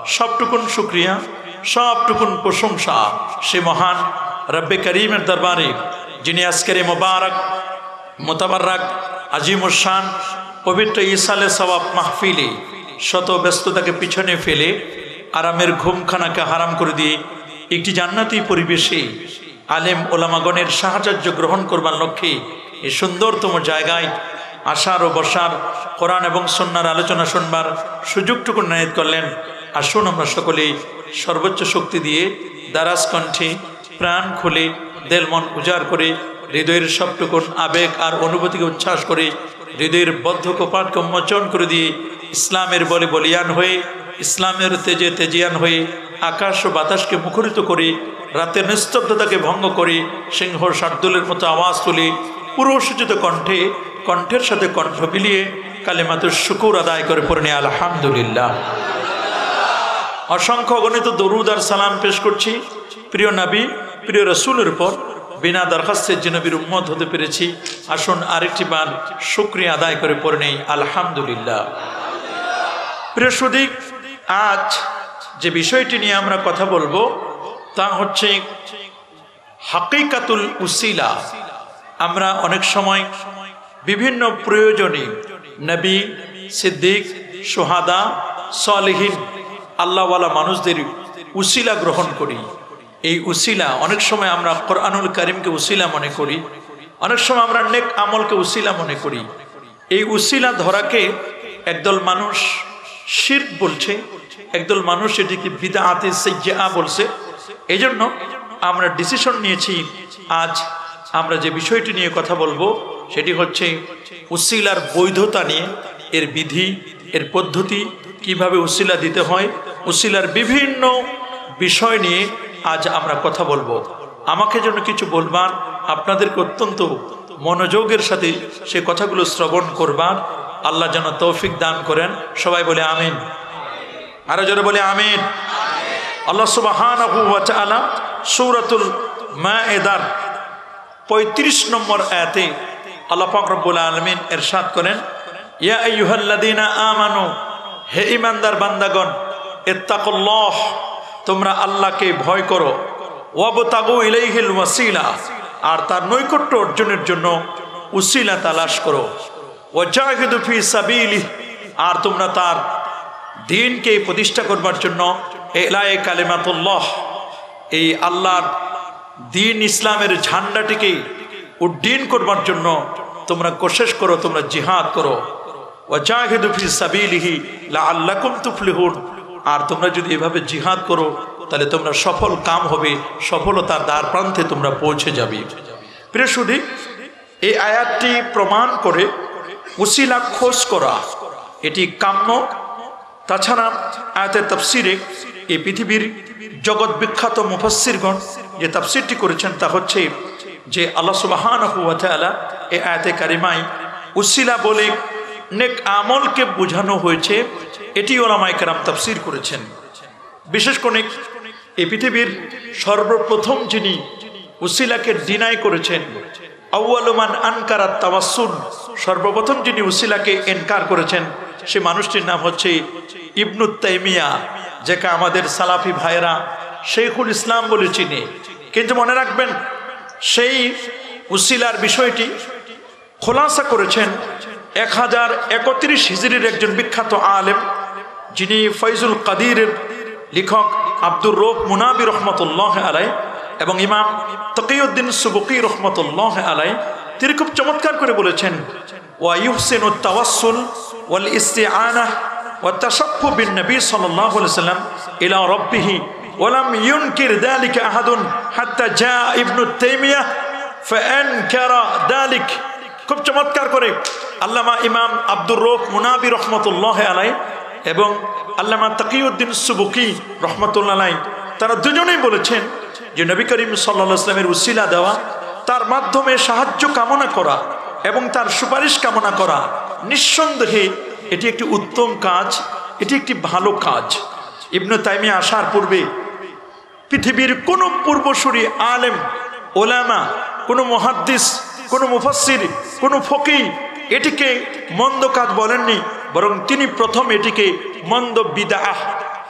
সবটুকুন শুকরিয়া, সবটুকুন প্রশংসা সে মহান রব্বে করিমের দরবারে, যিনি আজকের এই মোবারক মোতাবারক আজিমুশান পবিত্র ইসালে সওয়াব মাহফিলে শত ব্যস্ততাকে পিছনে ফেলে আরামের ঘুমখানাকে হারাম করে দিয়ে একটি জান্নাতি পরিবেশে আলেম ওলামাগণের সাহায্য গ্রহণ করবার লক্ষ্যে এই সুন্দরতম জায়গায় আসার ও বসার, কোরআন এবং সুন্নাহর আলোচনা শুনবার সুযোগটুকু নায়েত করলেন। আসুন আমরা সকলেই সর্বোচ্চ শক্তি দিয়ে দারাজ কণ্ঠে প্রাণ খুলে দেল মন উজাড় করে হৃদয়ের সবটুকুন আবেগ আর অনুভূতিকে উচ্ছ্বাস করে হৃদয়ের বদ্ধ কপাটকে উন্মোচন করে দিয়ে ইসলামের বলে বলিয়ান হয়ে, ইসলামের তেজে তেজিয়ান হয়ে আকাশ ও বাতাসকে মুখরিত করে রাতের নিস্তব্ধতাকে ভঙ্গ করে সিংহ শার্দুলের মতো আওয়াজ তুলে পুরো সূচিত কণ্ঠে কণ্ঠের সাথে কণ্ঠ মিলিয়ে কালিমাতুশ শুকুর আদায় করে পড়ে নিয়ে আলহামদুলিল্লাহ। অসংখ্য গণিত দরুদ আর সালাম পেশ করছি প্রিয় নবী প্রিয় রসুলের উপর। বিনা দরখাস্তের যে নবীর উম্মত হতে পেরেছি, আসুন আরেকটি বার শুকরিয়া আদায় করে পড়ে নেই আলহামদুলিল্লাহ। প্রিয় সুদী, আজ যে বিষয়টি নিয়ে আমরা কথা বলবো তা হচ্ছে হাকিকাতুল উসিলা। আমরা অনেক সময় বিভিন্ন প্রয়োজনে নবী, সিদ্দিক, সুহাদা, সালেহীন, আল্লাহওয়ালা মানুষদের উসিলা গ্রহণ করি। এই উসিলা অনেক সময় আমরা কোরআনুল কারীমকে উসিলা মনে করি, অনেক সময় আমরা নেক আমলকে উসিলা মনে করি। এই উসিলা ধরাকে একদল মানুষ শিরক বলছে, একদল মানুষ এটিকে বিদআতে সাইয়্যিআ বলছে। এই জন্য আমরা ডিসিশন নিয়েছি আজ আমরা যে বিষয়টি নিয়ে কথা বলবো সেটি হচ্ছে উসিলার বৈধতা নিয়ে, এর বিধি, এর পদ্ধতি, কিভাবে উসিলা দিতে হয়, উসিলার বিভিন্ন বিষয় নিয়ে আজ আমরা কথা বলবো। আমাকে যেন কিছু বলবার, আপনাদেরকে অত্যন্ত মনোযোগের সাথে সে কথাগুলো শ্রবণ করবার আল্লাহ যেন তৌফিক দান করেন। সবাই বলে আমিন। আরো জোরে বলে আমিন। আল্লাহ সুবহানাহু ওয়া তাআলা সূরাতুল মায়েদার 35 নম্বর আয়াতে আল্লাহ পাক রব্বুল আলামিন ইরশাদ করেন, ইয়া আইয়ুহাল্লাযীনা আমানু, হে ঈমানদার বান্দাগণ, ইত্তাকুল্লাহ, তোমরা আল্লাহকে ভয় করো, ওয়াবতাগু ইলাইহিল ওয়াসিলা, আর তার নৈকট্য অর্জনের জন্য উসিলা তালাশ করো, ওয়াজাহিদু ফি সাবিলিহি, আর তোমরা তার দ্বীনকে প্রতিষ্ঠা করবার জন্য ইলায়ে কালিমাতুল্লাহ, এই আল্লাহর দ্বীন ইসলামের ঝান্ডাটিকে উড্ডীন করবার জন্য তোমরা কোশিশ করো, তোমরা জিহাদ করো। ওয়াজাহিদু ফি সাবিলিহি লাআল্লাকুম তুফলিহুন, আর তোমরা যদি এভাবে জিহাদ করো তাহলে তোমরা সফল কাম হবে, সফলতার দ্বার প্রান্তে তোমরা পৌঁছে যাবে। প্রিয় সুধী, এই আয়াতটি প্রমাণ করে উসিলা খোঁজ করা এটি কাম্য। তাছাড়া আয়াতের তাফসিরে এই পৃথিবীর জগৎ বিখ্যাত মুফাসসিরগণ যে তাফসিরটি করেছেন তা হচ্ছে যে আল্লাহ সুবহানাহু ওয়া তাআলা এই আয়াতে কারিমায় উসিলা বলে নেক আমলকে বোঝানো হয়েছে, এটি উলামায়ে কেরাম তাফসির করেছেন। বিশেষ করে এই পৃথিবীর সর্বপ্রথম যিনি উসিলাকে ডিনাই করেছেন, আউয়ালু মান আনকারা তাওয়াসসুল, সর্বপ্রথম যিনি উসিলাকে ইনকার করেছেন সে মানুষটির নাম হচ্ছে ইবনু তাইমিয়া, যাকে আমাদের সালাফি ভাইরা শেখুল ইসলাম বলে চিনে। কিন্তু মনে রাখবেন, সেই উসিলার বিষয়টি খোলাসা করেছেন 1031 হিজরির একজন বিখ্যাত আলেম, যিনি ফয়জুল কাদিরের লেখক আব্দুর রউফ মুনাবি রহমতুল্লাহ আলাই এবং ইমাম তকিউদ্দিন সুবকি রহমতুল্লাহ আলাই, তিনি খুব চমৎকার করে বলেছেন, ওয়া ইউহসিনুত তাওয়াসসুল ওয়াল ইস্তিআনাহ ওয়া তাশাফফু বিন নবী সাল্লাল্লাহু আলাইহি ওয়াসাল্লাম ইলা রাব্বিহি ওয়া লাম ইউনকির যালিকা আহাদুন হাত্তা জা ইবনু তাইমিয়াহ ফাআনকারা যালিক। খুব চমৎকার করে আল্লামা ইমাম আব্দুর রউফ মুনাবি রহমতুল্লাহ আলাই এবং আল্লামা তকিউদ্দিন সুবকি রহমতুল্লাহ আলাই, তারা দুজনেই বলেছেন যে নবী করিম সাল্লাল্লাহু আলাইহি ওয়াসাল্লামের উসিলা দেওয়া, তার মাধ্যমে সাহায্য কামনা করা এবং তার সুপারিশ কামনা করা, নিঃসন্দেহে এটি একটি উত্তম কাজ, এটি একটি ভালো কাজ। ইবনে তাইমিয়া আসার পূর্বে পৃথিবীর কোনো পূর্বসূরি আলেম, ওলামা, কোনো মুহাদ্দিস, কোনো মুফাসসির, কোনো ফকিহ এটিকে মন্দ কাজ বলেননি, বরং তিনি প্রথম এটিকে মন্দ বিদআহ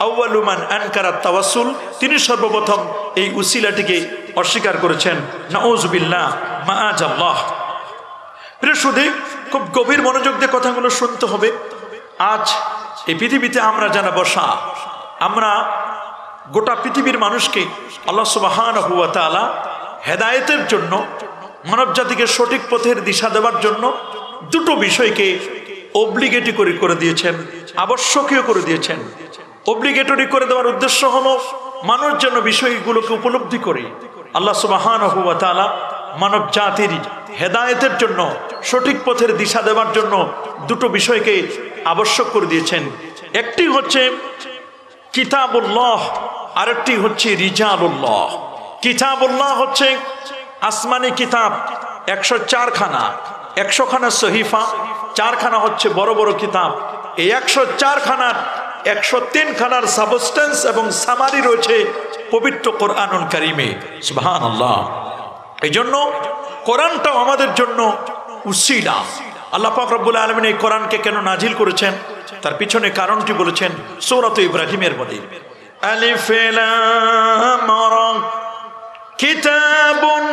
আউয়ালু মান আনকারা তাওয়াসসুল, তিনি সর্বপ্রথম এই উসিলাটিকে অস্বীকার করেছেন। নাউযুবিল্লাহ মাআযাল্লাহ। প্রিয় সুধী, খুব গভীর মনোযোগ দিয়ে কথাগুলো শুনতে হবে। আজ এই পৃথিবীতে আমরা যারা বসা, আমরা গোটা পৃথিবীর মানুষকে আল্লাহ সুবহানাহু ওয়া তাআলা হেদায়েতের জন্য, মানব জাতিকে সঠিক পথের দিশা দেওয়ার জন্য দুটো বিষয়কে অব্লিগেটরি করে দিয়েছেন, আবশ্যকীয় করে দিয়েছেন। অব্লিগেটরি করে দেওয়ার উদ্দেশ্য হলো মানুষ যেন বিষয়গুলোকে উপলব্ধি করে আল্লাহ সুবহানাহু ওয়া তাআলা মানব জাতির হেদায়েতের জন্য, সঠিক পথের দিশা দেওয়ার জন্য দুটো বিষয়কে আবশ্যক করে দিয়েছেন। একটি হচ্ছে কিতাবুল্লাহ, আরেকটি হচ্ছে রিজালুল্লাহ। কিতাবুল্লাহ হচ্ছে আসমানি কিতাব 104 খানা, 100 খানা সহিফা, 4 খানা হচ্ছে বড় বড় কিতাব। এই 104 খানার 103 খানার সাবস্টেন্স এবং সামারি রয়েছে পবিত্র কোরআনুল কারীমে। সুবহানাল্লাহ। এই জন্য কোরআনটাও আমাদের জন্য উসিলা। আল্লাহ পাক রব্বুল আলামিন এই কোরআনকে কেন নাজিল করেছেন তার পিছনে কারণটি বলেছেন সূরা ইব্রাহিমের মধ্যে। আলিফ লাম রা কিতাবুন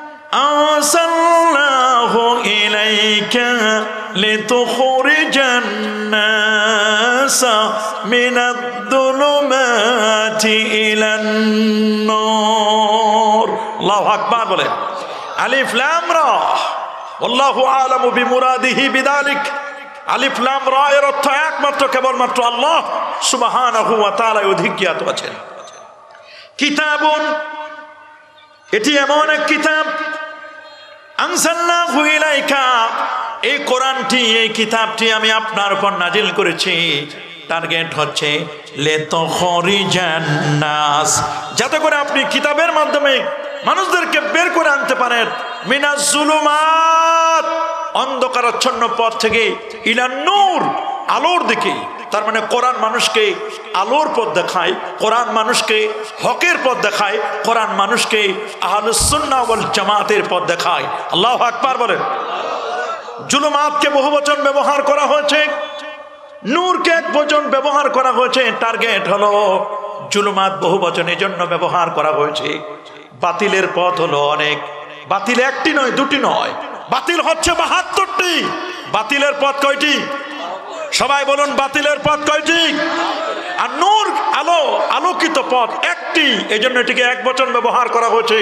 আরসালনাহু ইলাইকা লিতুখরিজান নাসা মিনাদ-দুলুমাতি ইলান-নূর। আল্লাহু আকবার বলেন। আলিফ লাম রা, আল্লাহু আ'লামু বিমুরাদিহি বিযালিক। আলিফ লাম রা এর অর্থ একমাত্র কেবলমাত্র আল্লাহ সুবহানাহু ওয়া তাআলা অধিজ্ঞাত আছেন। কিতাবুন, এটি এমন এক কিতাব, আনজালনাহু ইলাইকা, এই কোরআনটি, এই কিতাবটি আমি আপনার উপর নাজিল করেছি। টার্গেট হচ্ছে লিতুখরিজান নাস, যাতে করে আপনি কিতাবের মাধ্যমে মানুষদেরকে বের করে আনতে পারেন মিনাজ জুলুমাত, অন্ধকারাচ্ছন্ন পথ থেকে, ইলান নূর, আলোর দিকে। তার মানে কোরআন মানুষকে আলোর পথ দেখায়, কোরআন মানুষকে হকের পথ দেখায়, কোরআন মানুষকে আহলুস সুন্নাহ ওয়াল জামাতের পথ দেখায়। আল্লাহু আকবার বলেন। জুলুমাতকে বহুবচন ব্যবহার করা হয়েছে, নূরকে একবচন ব্যবহার করা হয়েছে। টার্গেট হলো জুলুমাত বহুবচন এই জন্য ব্যবহার করা হয়েছে। বাতিলের পথ হলো অনেক, বাতিল একটি নয়, দুটি নয়, বাতিল হচ্ছে 72টি। বাতিলের পথ কয়টি? সবাই বলুন, বাতিলের পথ কয়টি? আর নূর, আলো, আলোকিত পথ একটি, এই জন্য এটিকে এক বচন ব্যবহার করা হয়েছে।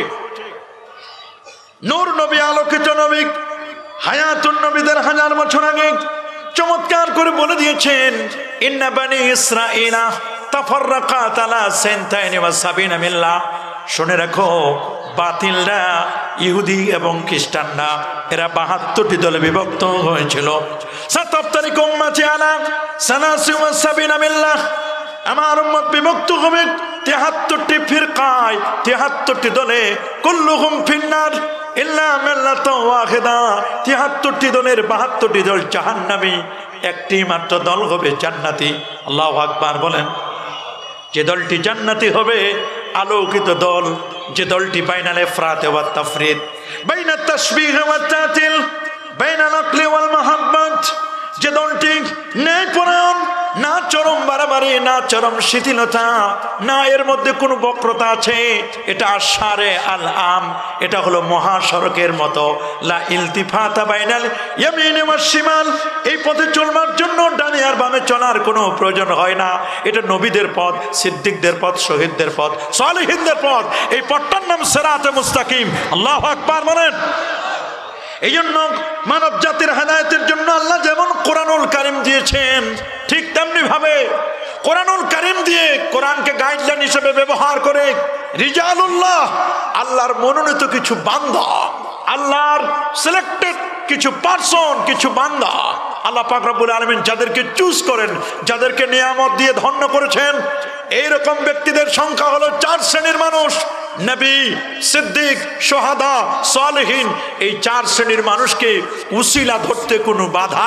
নূর নবী, আলোকিত নবী, হায়াতুন নবীদের 1000 বছর আগে চমৎকার করে বলে দিয়েছেন, ইন্না বানি ইসরাঈলা তাফাররাকাত আলা সিনতাইনি ওয়া সাবিনা মিল্লাহ। শুনে রাখো, বাতিলরা, ইহুদি এবং খ্রিস্টানরা, এরা 72টি দলে বিভক্ত হয়েছিল। সাতাফতারিকু উম্মতি আলা সালাসি ওয়া সাবিনা মিল্লাহ, আমার উম্মত বিভক্ত হবে 73টি ফিরকায়, 73টি দলে। কুল্লুহুম ফিন্নার ইল্লা মিল্লাতুন ওয়াহিদা, 73টি দলের 72টি দল জাহান্নামী, একটি মাত্র দল হবে জান্নাতি। আল্লাহু আকবার বলেন। যে দলটি জান্নাতি হবে, আলোকিত দল, যে দলটি বাইনাল ইফরাত ওয়া তাফরিদ, বাইনাত তাশবিহ ওয়া তাতিল, বাইনাল আকলি ওয়াল মাহাব্বাত, যে দলটি ন্যায়পরায়ণ, না চরম বাড়াবাড়ি, না চরম শিথিলতা, না এর মধ্যে কোনো বক্রতা আছে। এটা আশারে আল আম, এটা হলো মহাসড়কের মতো। লা ইলতিফাতা বাইনাল ইয়ামিন ওয়াশ শিমাল, এই পথে চলবার জন্য ডানে আর বামে চলার কোনো প্রয়োজন হয় না। এটা নবীদের পথ, সিদ্দিকদের পথ, শহীদদের পথ, সালেহিনদের পথ। এই পথটার নাম সিরাতে মুস্তাকিম। আল্লাহু আকবার বলেন। এই জন্য মানব জাতির হেদায়েতের জন্য আল্লাহ যেমন কোরআনুল কারীম দিয়েছেন, ঠিক তেমনি ভাবে কোরআনুল কারীম দিয়ে, কোরআনকে গাইডলাইন হিসেবে ব্যবহার করে রিজালুল্লাহ, আল্লাহর মনোনীত কিছু বান্দা, আল্লাহর সিলেক্টেড কিছু পারসন, কিছু বান্দা, আল্লাহ পাক রব্বুল আলামিন যাদেরকে চুজ করেন, যাদেরকে নিয়ামত দিয়ে ধন্য করেছেন, এইরকম ব্যক্তিদের সংখ্যা হলো 4 শ্রেণীর মানুষ। নবী, সিদ্দিক, শুহাদা, সালেহিন। এই 4 শ্রেণীর মানুষকে উসিলা ধরতে কোনো বাধা।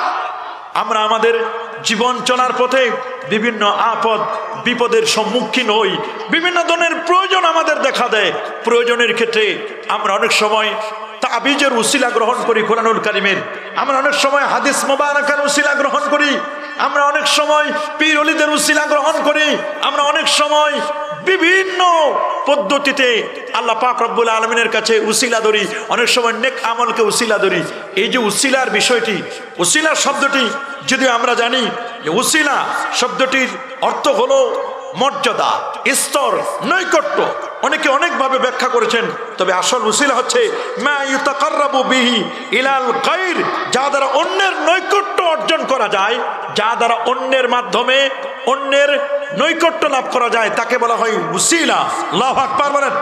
আমরা আমাদের জীবন চলার পথে বিভিন্ন আপদ বিপদের সম্মুখীন হই, বিভিন্ন ধরনের প্রয়োজন আমাদের দেখা দেয়। প্রয়োজনের ক্ষেত্রে আমরা অনেক সময় তাবিজের উসিলা গ্রহণ করি কোরআনুল কারীমের, আমরা অনেক সময় হাদিস মুবারাকার উসিলা গ্রহণ করি, আমরা অনেক সময় পীর ওলিদের উসিলা গ্রহণ করি, আমরা অনেক সময় বিভিন্ন পদ্ধতিতে আল্লাহ পাক রব্বুল আলামিনের কাছে উসিলা ধরি, অনেক সময় নেক আমলকে উসিলা ধরি। এই যে উসিলার বিষয়টি, উসিলা শব্দটি যদি আমরা জানি যে উসিলা শব্দটির অর্থ হলো মর্যাদা, স্তর, নৈকট্য। অনেকে অনেকভাবে ব্যাখ্যা করেছেন, তবে আসল উসিলা হচ্ছে মা ইউতাকাররাবু বিহি ইলাল গায়র, যা দ্বারা অন্যের নৈকট্য অর্জন করা যায়, যা দ্বারা অন্যের মাধ্যমে অন্যের নৈকট্য লাভ করা যায়, তাকে বলা হয় উসিলা। আল্লাহু আকবার বলেন।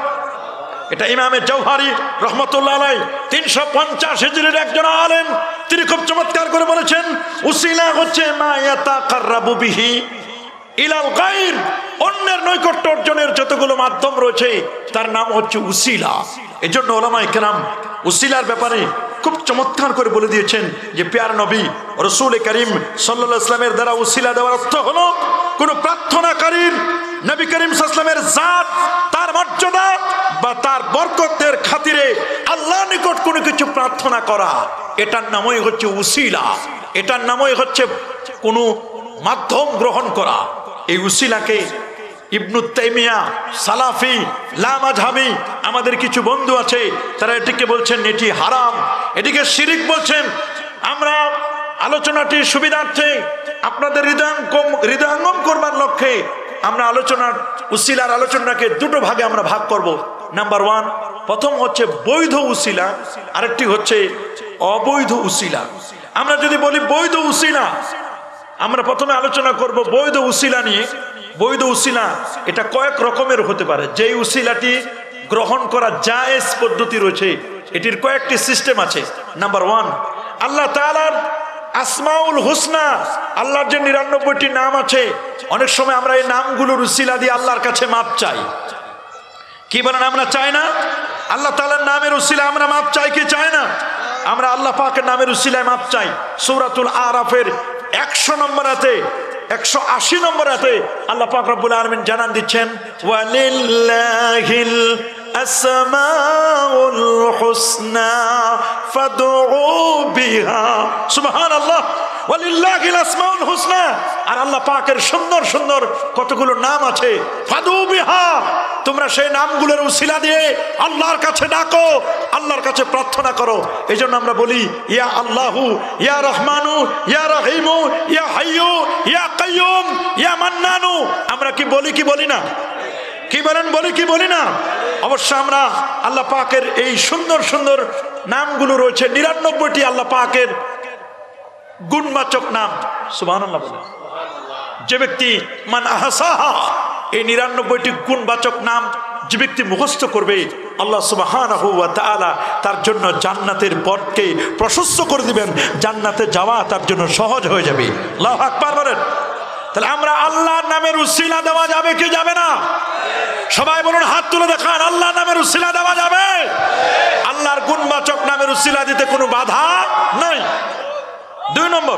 এটা ইমামে জওহারি রহমতুল্লাহ আলাইহি 350 হিজরির একজন আলেম, তিনি খুব চমৎকার করে বলেছেন উসিলা হচ্ছে মা ইয়াতাকাররাবু বিহি ইলাল গায়র, অন্যের নৈকট্য অর্জনের যতগুলো মাধ্যম রয়েছে তার নাম হচ্ছে উসিলা। এজন্য উলামায়ে কেরাম উসিলার ব্যাপারে খুব চমৎকার করে বলে দিয়েছেন যে প্যার নবী রাসূল করিম সাল্লাল্লাহু আলাইহি ওয়াসাল্লামের দ্বারা উসিলা দেওয়ার অর্থ হলো কোন প্রার্থনাকারীর নবী করিম সাল্লাল্লাহু আলাইহি ওয়াসাল্লামের জাত, তার মর্যাদা বা তার বরকতের খাতিরে আল্লাহর নিকট কোনো কিছু প্রার্থনা করা, এটার নামই হচ্ছে উসিলা, এটার নামই হচ্ছে কোনো মাধ্যম গ্রহণ করা। এই উসিলাকে ইবনু তাইমিয়া, সালাফি, লামাযহাবি আমাদের কিছু বন্ধু আছে, তারা এটিকে বলছেন এটি হারাম, এটিকে শিরিক বলছেন। আমরা আলোচনাটির সুবিধার্থে আপনাদের হৃদয়ঙ্গম করবার লক্ষ্যে আমরা উসিলার আলোচনাকে দুটো ভাগে আমরা ভাগ করব। নাম্বার 1, প্রথম হচ্ছে বৈধ উসিলা, আরেকটি হচ্ছে অবৈধ উসিলা। আমরা যদি বলি বৈধ উসিলা, আমরা প্রথমে আলোচনা করব বৈধ উসিলা নিয়ে। বৈধ উসিলা এটা কয়েক রকমের হতে পারে। যেই উসিলাটি গ্রহণ করা জায়েজ পদ্ধতি রয়েছে, এটির কয়েকটি সিস্টেম আছে। নাম্বার 1, আল্লাহ তাআলার আসমাউল হুসনা, আল্লাহর যে 99টি নাম আছে, অনেক সময় আমরা এই নামগুলোর উসিলা দিয়ে আল্লাহর কাছে মাপ চাই। কি বলেন, আমরা চাই না? আল্লাহ তাআলার নামের উসিলা আমরা মাপ চাই কি চাই না? আমরা আল্লাহ পাকের নামের উসিলায় মাপ চাই। সূরাতুল আরাফের 100 নম্বর আয়াতে, 180 নম্বর আয়াতে আল্লাহ পাক রব্বুল আলামিন জানান দিচ্ছেন ওয়ালিল্লাহিল আসমাউল হুসনা ফাদউ বিহা। সুবহানাল্লাহ, ওয়ালিল্লাহিল আসমাউল হুসনা, আর আল্লাহ পাকের সুন্দর সুন্দর কতগুলো নাম আছে। ফাদউ বিহা, তোমরা সেই নামগুলোর উসিলা দিয়ে আল্লাহর কাছে ডাকো, আল্লাহর কাছে প্রার্থনা করো। এইজন্য আমরা বলি ইয়া আল্লাহু, ইয়া রহমানু, ইয়া রহিমু, ইয়া হাইয়ু, ইয়া কাইয়ুম, ইয়া মান্নানু। আমরা কি বলি কি বলি না? কি বলেন, বলি কি বলি না? অবশ্য আমরা আল্লাহ পাকের এই সুন্দর সুন্দর নামগুলো রয়েছে 99টি আল্লাহ পাকের গুণবাচক নাম। সুবহানাল্লাহ বলেন। যে ব্যক্তি মান আহসাহা, এই 99টি গুণবাচক নাম যে ব্যক্তি মুখস্থ করবে, আল্লাহ সুবহানাহু ওয়া তাআলা তার জন্য জান্নাতের পথকে প্রশস্ত করে দিবেন, জান্নাতে যাওয়া তার জন্য সহজ হয়ে যাবে। আল্লাহু আকবার বলেন। তাহলে আমরা আল্লাহর নামের উসিলা দেওয়া যাবে কি যাবে না? সবাই বলুন, হাত তুলে দেখান, আল্লাহর নামের উসিলা দেওয়া যাবে। আল্লাহর গুণবাচক নামের উসিলা দিতে কোনো বাধা নাই। 2 নম্বর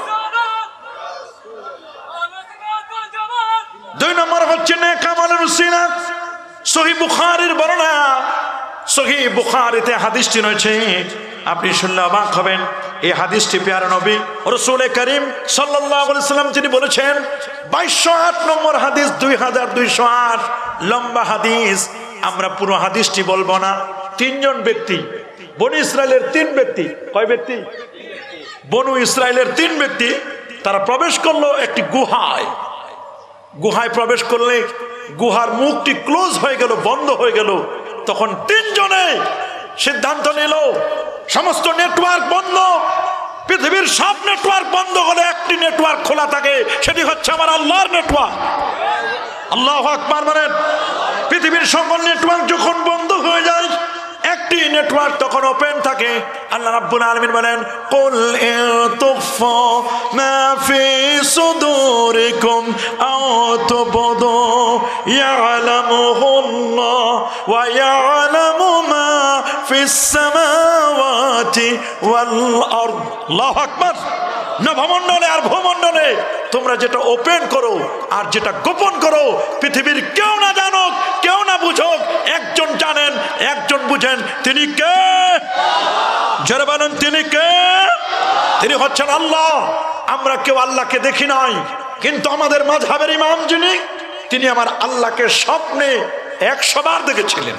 হচ্ছে নেক আমলের উসিলা। সহিহ বুখারীর বর্ণনা, সহিহ বুখারীতে হাদিসটি রয়েছে, আপনি শুনলে অবাক হবেন। এই হাদিসটি প্যারা নবী রাসূল করিম সাল্লাল্লাহু আলাইহি ওয়াসাল্লাম তিনি বলেছেন, 2208 নম্বর হাদিস, 2208 লম্বা হাদিস। আমরা পুরো হাদিসটি বলবো না। 3 জন ব্যক্তি, বনি ইসরায়েলের 3 ব্যক্তি, কয় ব্যক্তি? বনু ইসরায়েলের 3 ব্যক্তি, তারা প্রবেশ করলো একটি গুহায়। গুহায় প্রবেশ করলে গুহার মুখটি ক্লোজ হয়ে গেল, বন্ধ হয়ে গেল। তখন 3 জনে সিদ্ধান্ত নিল, সমস্ত নেটওয়ার্ক বন্ধ, পৃথিবীর সব নেটওয়ার্ক বন্ধ হলে একটি নেটওয়ার্ক খোলা থাকে, সেটি হচ্ছে আমার আল্লাহর নেটওয়ার্ক। আল্লাহু আকবার বলেন। পৃথিবীর সকল নেটওয়ার্ক যখন বন্ধ হয়ে যায়, একটি নেটওয়ার্ক তখন ওপেন থাকে। আল্লাহ রাব্বুল আলামিন বলেন, কুল ইতুফু মা ফি সুদুরিকুম আও তুবদু ইয়ালামুহুল্লাহ ওয়া ইয়ালামু মা ফিস সামাওয়াতি ওয়াল আরদ। আল্লাহু আকবার। নভমণ্ডলে আর ভূমণ্ডলে তোমরা যেটা ওপেন করো আর যেটা গোপন করো, পৃথিবীর কেউ না জানুক, কেউ না বুঝুক, একজন জানেন, একজন বুঝেন, তিনি কে? যারা বলেন তিনি কে? তিনি হচ্ছেন আল্লাহ। আমরা কেউ আল্লাহকে দেখি নাই, কিন্তু আমাদের মাযহাবের ইমাম যিনি, তিনি আমার আল্লাহকে স্বপ্নে 100 বার দেখেছিলেন।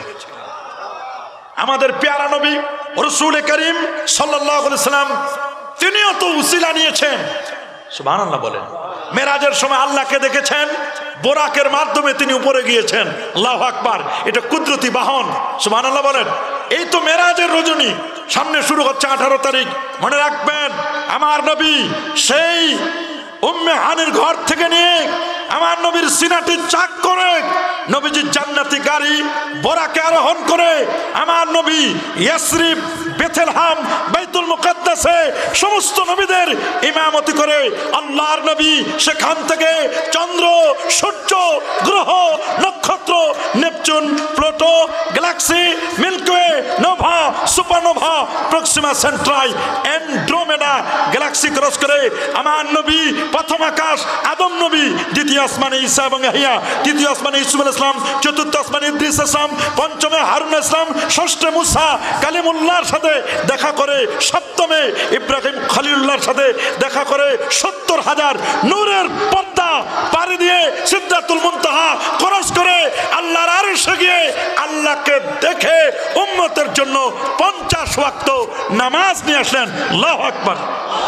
আমাদের পেয়ারা নবী রাসূল করিম সাল্লাল্লাহু আলাইহি সাল্লাম তিনিও তো উসিলা নিয়েছেন। সুবহানাল্লাহ বলেন। মেরাজের সময় আল্লাহকে দেখেছেন, বোরাকের মাধ্যমে তিনি উপরে গিয়েছেন। আল্লাহু আকবার। এটা কুদরতি বাহন। সুবহানাল্লাহ বলেন। এই তো মেরাজের রজনী, সামনে শুরু হচ্ছে 18 তারিখ। মনে রাখবেন, আমার নবী সেই উম্মে হানির ঘর থেকে নিয়ে আমার নবীর সিনাটি চাক করে নবীজির জান্নাতি গাড়ি বোরাকে আরোহণ করে আমার নবী ইয়াসরিব, বেথলেহেম, বাইতুল মুকাদ্দাসে সমস্ত নবীদের ইমামতি করে আল্লাহর নবী সেখান থেকে চন্দ্র, সূর্য, গ্রহ, নক্ষত্র, Neptune, Pluto, galaxy, milky way, nova, supernova, Proxima Centauri, Andromeda galaxy cross করে আমার নবী প্রথম আকাশ আদম নবী, দ্বিতীয় আসমানে ঈসা এবং ইয়াহইয়া, তৃতীয় আসমানে ইউসুফ আলাইহিস সালাম, চতুর্থ আসমানে ইদ্রিস আলাইহিস সালাম, পঞ্চমে হারুন আলাইহিস সালাম, ষষ্ঠে মুসা কালিমুল্লাহর সাথে দেখা করে, সপ্তমে ইব্রাহিম খলিলুল্লাহর সাথে দেখা করে 70,000 নূরের পর্দা পাড়ি দিয়ে সিদরাতুল মুনতাহা ক্রস করে আল্লাহর আরশে গিয়ে আল্লাহকে দেখে উম্মতের জন্য 50 ওয়াক্ত নামাজ নিয়ে আসলেন। আল্লাহু আকবার।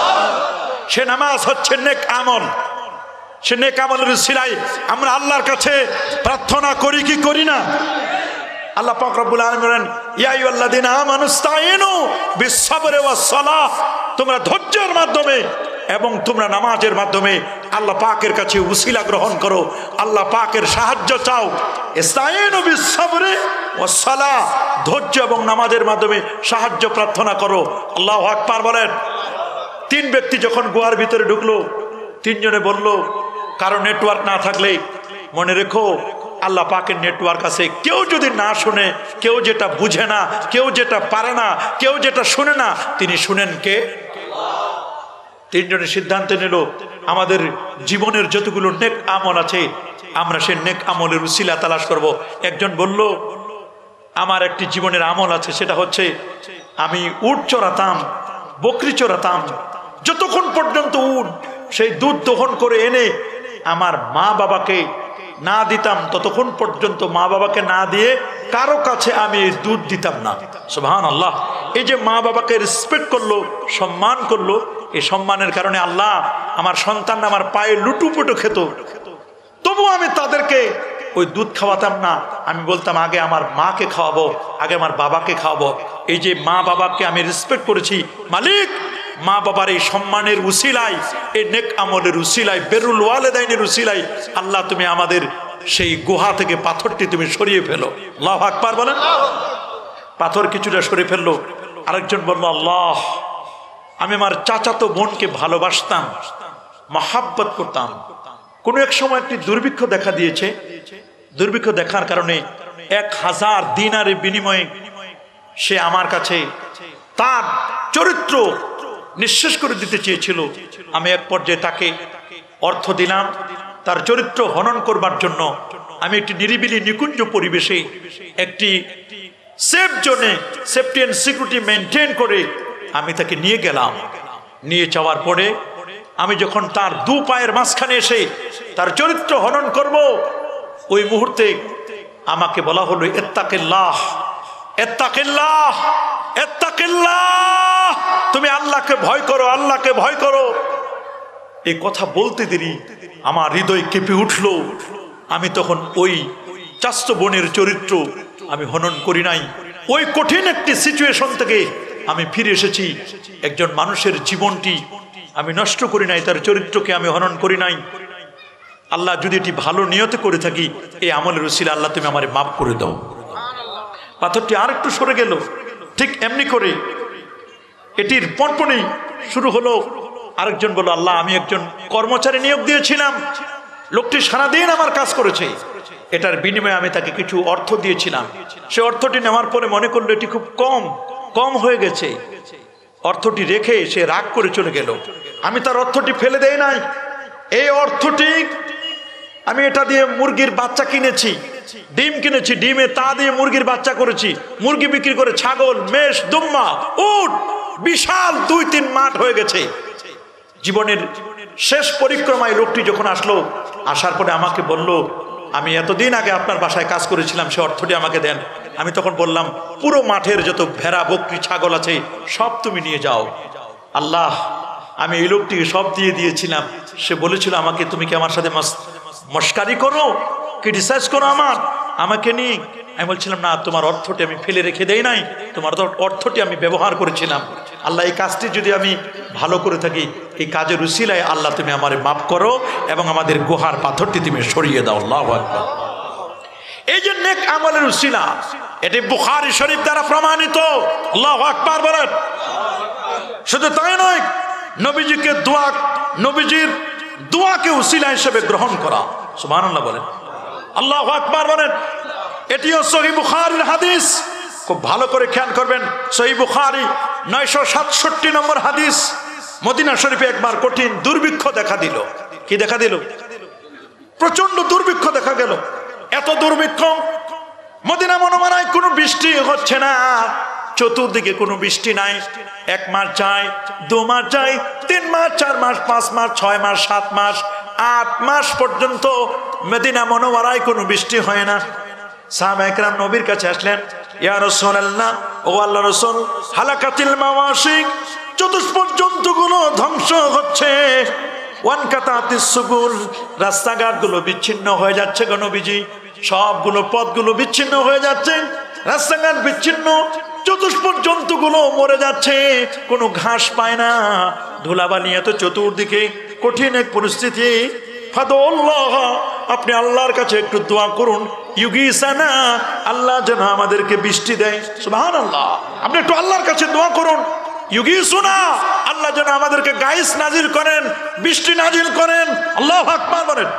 সে নামাজ হচ্ছে নেক আমল। সে নেক আমলের উসিলায় আমরা আল্লাহর কাছে প্রার্থনা করি কি করি না? আল্লাহ পাক রব্বুল আলামিন বলেন, ইয়া আইয়ুহাল্লাযীনা আমানুস্তাঈনু বিস-সাবরি ওয়াস-সালাহ, তোমরা ধৈর্যের মাধ্যমে এবং তোমরা নামাজের মাধ্যমে আল্লাহ পাকের কাছে উসিলা গ্রহণ করো, আল্লাহ পাকের সাহায্য চাও। ইস্তাঈনু বিস-সাবরি ওয়াস-সালাহ, ধৈর্য এবং নামাজের মাধ্যমে সাহায্য প্রার্থনা করো। আল্লাহু আকবার বলেন। 3 ব্যক্তি যখন গুহার ভিতরে ঢুকলো, 3 জনে বলল, কারো নেটওয়ার্ক না থাকলে মনে রেখো আল্লাহ পাকের নেটওয়ার্ক আছে। কেউ যদি না শুনে, কেউ যেটা বুঝে না, কেউ যেটা পারে না, কেউ যেটা শুনে না, তিনি শুনেন কে? 3 জনের সিদ্ধান্ত নিল, আমাদের জীবনের যতগুলো নেক আমল আছে আমরা সেই নেক আমলের উসিলা তালাশ করব। একজন বলল, আমার একটি জীবনের আমল আছে, সেটা হচ্ছে আমি উট চড়াতাম, বকরি চড়াতাম, যতক্ষণ পর্যন্ত উট সেই দুধ দহন করে এনে আমার মা বাবাকে না দিতাম, ততক্ষণ পর্যন্ত মা বাবাকে না দিয়ে কারো কাছে আমি দুধ দিতাম না। সুবহানাল্লাহ। এই যে মা বাবাকে রেসপেক্ট করলো, সম্মান করলো, এই সম্মানের কারণে আল্লাহ আমার সন্তান আমার পায়ে লুটুপুটু খেত, তবু আমি তাদেরকে ওই দুধ খাওয়াতাম না। আমি বলতাম আগে আমার মাকে খাওয়াবো, আগে আমার বাবাকে খাওয়াবো। এই যে মা বাবাকে আমি রেসপেক্ট করেছি, মালিক মা বাবার এই সম্মানের উসিলায়, এই নেক আমলের উসিলায়, বিররুল ওয়ালিদাইনের উসিলায় আল্লাহ তুমি আমাদের সেই গুহা থেকে পাথরটি তুমি সরিয়ে ফেলো। আল্লাহু আকবার বলেন। পাথর কিছুটা সরিয়ে ফেললো। আরেকজন বলল, আল্লাহ আমি আমার চাচাতো বোনকে ভালোবাসতাম, মহাব্বত করতাম, কোনো এক সময় একটি দুর্ভিক্ষ দেখা দিয়েছে, দুর্ভিক্ষ দেখার কারণে 1000 দিনারের বিনিময়ে সে আমার কাছে তার চরিত্র নিঃশেষ করে দিতে চেয়েছিল। আমি এক পর্যায়ে তাকে অর্থ দিলাম তার চরিত্র হনন করবার জন্য। আমি একটি নিরিবিলি নিকুঞ্জ পরিবেশে একটি সেফ জোনে সেফটি এন্ড সিকিউরিটি মেনটেন করে আমি তাকে নিয়ে গেলাম। নিয়ে যাওয়ার পরে আমি যখন তার 2 পায়ের মাঝখানে এসে তার চরিত্র হনন করব, ওই মুহূর্তে আমাকে বলা হলো, ইত্তাকিল্লাহ, ইত্তাকিল্লাহ, ইত্তাকিল্লাহ, তুমি আল্লাহকে ভয় করো, আল্লাহকে ভয় করো। এই কথা বলতে দেরি আমার হৃদয় কেঁপে উঠলো। আমি তখন ওই চাচাতো বোনের চরিত্র আমি হনন করি নাই। ওই কঠিন একটি সিচুয়েশন থেকে আমি ফিরে এসেছি। একজন মানুষের জীবনটি আমি নষ্ট করি নাই, তার চরিত্রকে আমি হনন করি নাই। আল্লাহ যদি এটি ভালো নিয়তে করে থাকি, এই আমলের উসিলা আল্লাহ তুমি আমারে মাফ করে দাও। পাথরটি আর একটু সরে গেল। ঠিক এমনি করে এটির পরপরই শুরু হলো। আরেকজন বলল, আল্লাহ আমি একজন কর্মচারী নিয়োগ দিয়েছিলাম, লোকটি সারাদিন আমার কাজ করেছে, এটার বিনিময়ে আমি তাকে কিছু অর্থ দিয়েছিলাম। সে অর্থটি নেওয়ার পরে মনে করলো এটি খুব কম হয়ে গেছে, অর্থটি রেখে সে রাগ করে চলে গেল। আমি তার অর্থটি ফেলে দেই নাই, এই অর্থটি আমি এটা দিয়ে মুরগির বাচ্চা কিনেছি, ডিম কিনেছি, ডিমে তা দিয়ে মুরগির বাচ্চা করেছি, মুরগি বিক্রি করে ছাগল, মেষ, দুম্মা, উট, বিশাল 2-3 মাঠ হয়ে গেছে। জীবনের শেষ পরিক্রমায় লোকটি যখন আসলো, আসার পরে আমাকে বলল, আমি এতদিন আগে আপনার বাসায় কাজ করেছিলাম, সে অর্থটি আমাকে দেন। আমি তখন বললাম, পুরো মাঠের যত ভেড়া বকরি ছাগল আছে সব তুমি নিয়ে যাও। আল্লাহ, আমি এই লোকটিকে সব দিয়ে দিয়েছিলাম। সে বলেছিল আমাকে, তুমি কি আমার সাথে মস্কারি করো, ক্রিটিসাইজ করো আমাকে নিয়ে? আমি বলছিলাম, না, তোমার অর্থটি আমি ফেলে রেখে দেই নাই, তোমার অর্থটি আমি ব্যবহার করেছিলাম। আল্লাহ, এই কাজটি যদি আমি ভালো করে থাকি, এই কাজের উসিলায় আল্লাহ তুমি আমারে মাফ করো এবং আমাদের গুহার পাথরটি তুমি সরিয়ে দাও। আল্লাহু আকবার। এই যে নেক আমলের উসিলা, এটি বুখারী শরীফ দ্বারা প্রমাণিত। আল্লাহু আকবার বলেন। শুধু তাই নয়, নবীজিকে নবীজির দোয়াকে উসিলা হিসেবে গ্রহণ করা। সুবহানাল্লাহ বলেন, আল্লাহু আকবার বলেন। এটিও সহিহ বুখারীর হাদিস, খুব ভালো করে খেয়াল করবেন। সহিহ বুখারী 967 নম্বর হাদিস। মদিনা শরীফে একবার কঠিন দুর্ভিক্ষ দেখা দিল। কি দেখা দিল? প্রচন্ড দুর্ভিক্ষ দেখা গেল। এত দুর্ভিক্ষ, মদিনা মুনাওয়ারায় কোনো বৃষ্টি হচ্ছে না, চতুর্দিকে কোনো বৃষ্টি নাই। 1 মাস যায়, 2 মাস যায়, 3 মাস, 4 মাস, 5 মাস, 6 মাস, 7 মাস, 8 মাস পর্যন্ত মদিনা মুনাওয়ারায় কোনো বৃষ্টি হয় না। সাহাবায়ে কেরাম নবীর কাছে আসলেন, ইয়া রাসূলুল্লাহ, ও আল্লাহর রাসূল, হালাকাতিল মাওয়াশি, চতুষ্পদ জন্তুগুলো ধ্বংস হচ্ছে, ওয়ানকাতাতিস সুবুল, রাস্তাঘাটগুলো বিচ্ছিন্ন হয়ে যাচ্ছে গো নবীজি, সবগুলো পথগুলো বিচ্ছিন্ন হয়ে যাচ্ছে, রাস্তাঘাট বিচ্ছিন্ন, চতুষ্পদ জন্তুগুলো মরে যাচ্ছে, কোনো ঘাস পায় না, ধুলাবালি এত চতুর্দিকে, কঠিন এক পরিস্থিতি। ফাদুল্লাহ, আপনি আল্লাহর কাছে একটু দোয়া করুন, ইউগিসানা, আল্লাহ যেন আমাদেরকে বৃষ্টি দেয়। সুবহানাল্লাহ, আপনি একটু আল্লাহর কাছে দোয়া করুন, ইউগিসুনা, আল্লাহ যেন আমাদেরকে গাইস নাজিল করেন, বৃষ্টি নাজিল করেন। আল্লাহু আকবার বলেন।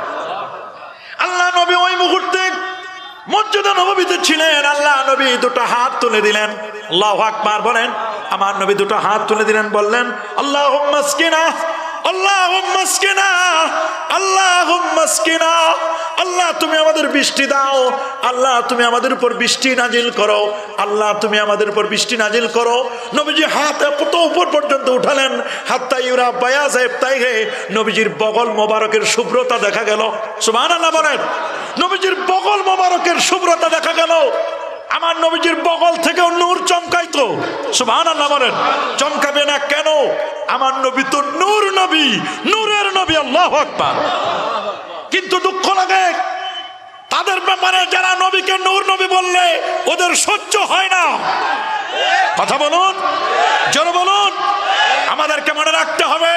আল্লাহ নবী ওই মুহূর্তে মসজিদে নববীতে ছিলেন। আল্লাহ নবী দুটো হাত তুলে দিলেন। আল্লাহু আকবার বলেন। আমার নবী দুটো হাত তুলে দিলেন, বললেন, আল্লাহুম্মা আসকিনা, আল্লাহুম্মা আসকিনা, আল্লাহুম্মা আসকিনা, আল্লাহ তুমি আমাদের বৃষ্টি দাও, আল্লাহ তুমি আমাদের উপর বৃষ্টি নাজিল করো, আল্লাহ তুমি আমাদের উপর বৃষ্টি নাজিল করো। নবীজি হাত কত উপর পর্যন্ত উঠালেন, হাত্তা ইউরা বায়াজ ইফতাইহে, নবীজির বগল মোবারকের শুভ্রতা দেখা গেল। সুবহানাল্লাহ বলেন। নবীজির বগল মোবারকের শুভ্রতা দেখা গেল। আমার নবীজির বগল থেকেও নূর চমকাইতো। সুবহানাল্লাহ বলেন। চমকাবে না কেন? আমার নবী তো নূর নবী, নূরের নবী। আল্লাহু আকবার। কিন্তু দুঃখ লাগে তাদের ব্যাপারে, যারা নবীকে নূর নবী বললে ওদের সহ্য হয় না। কথা বলুন, জোরে বলুন। আমাদেরকে মনে রাখতে হবে,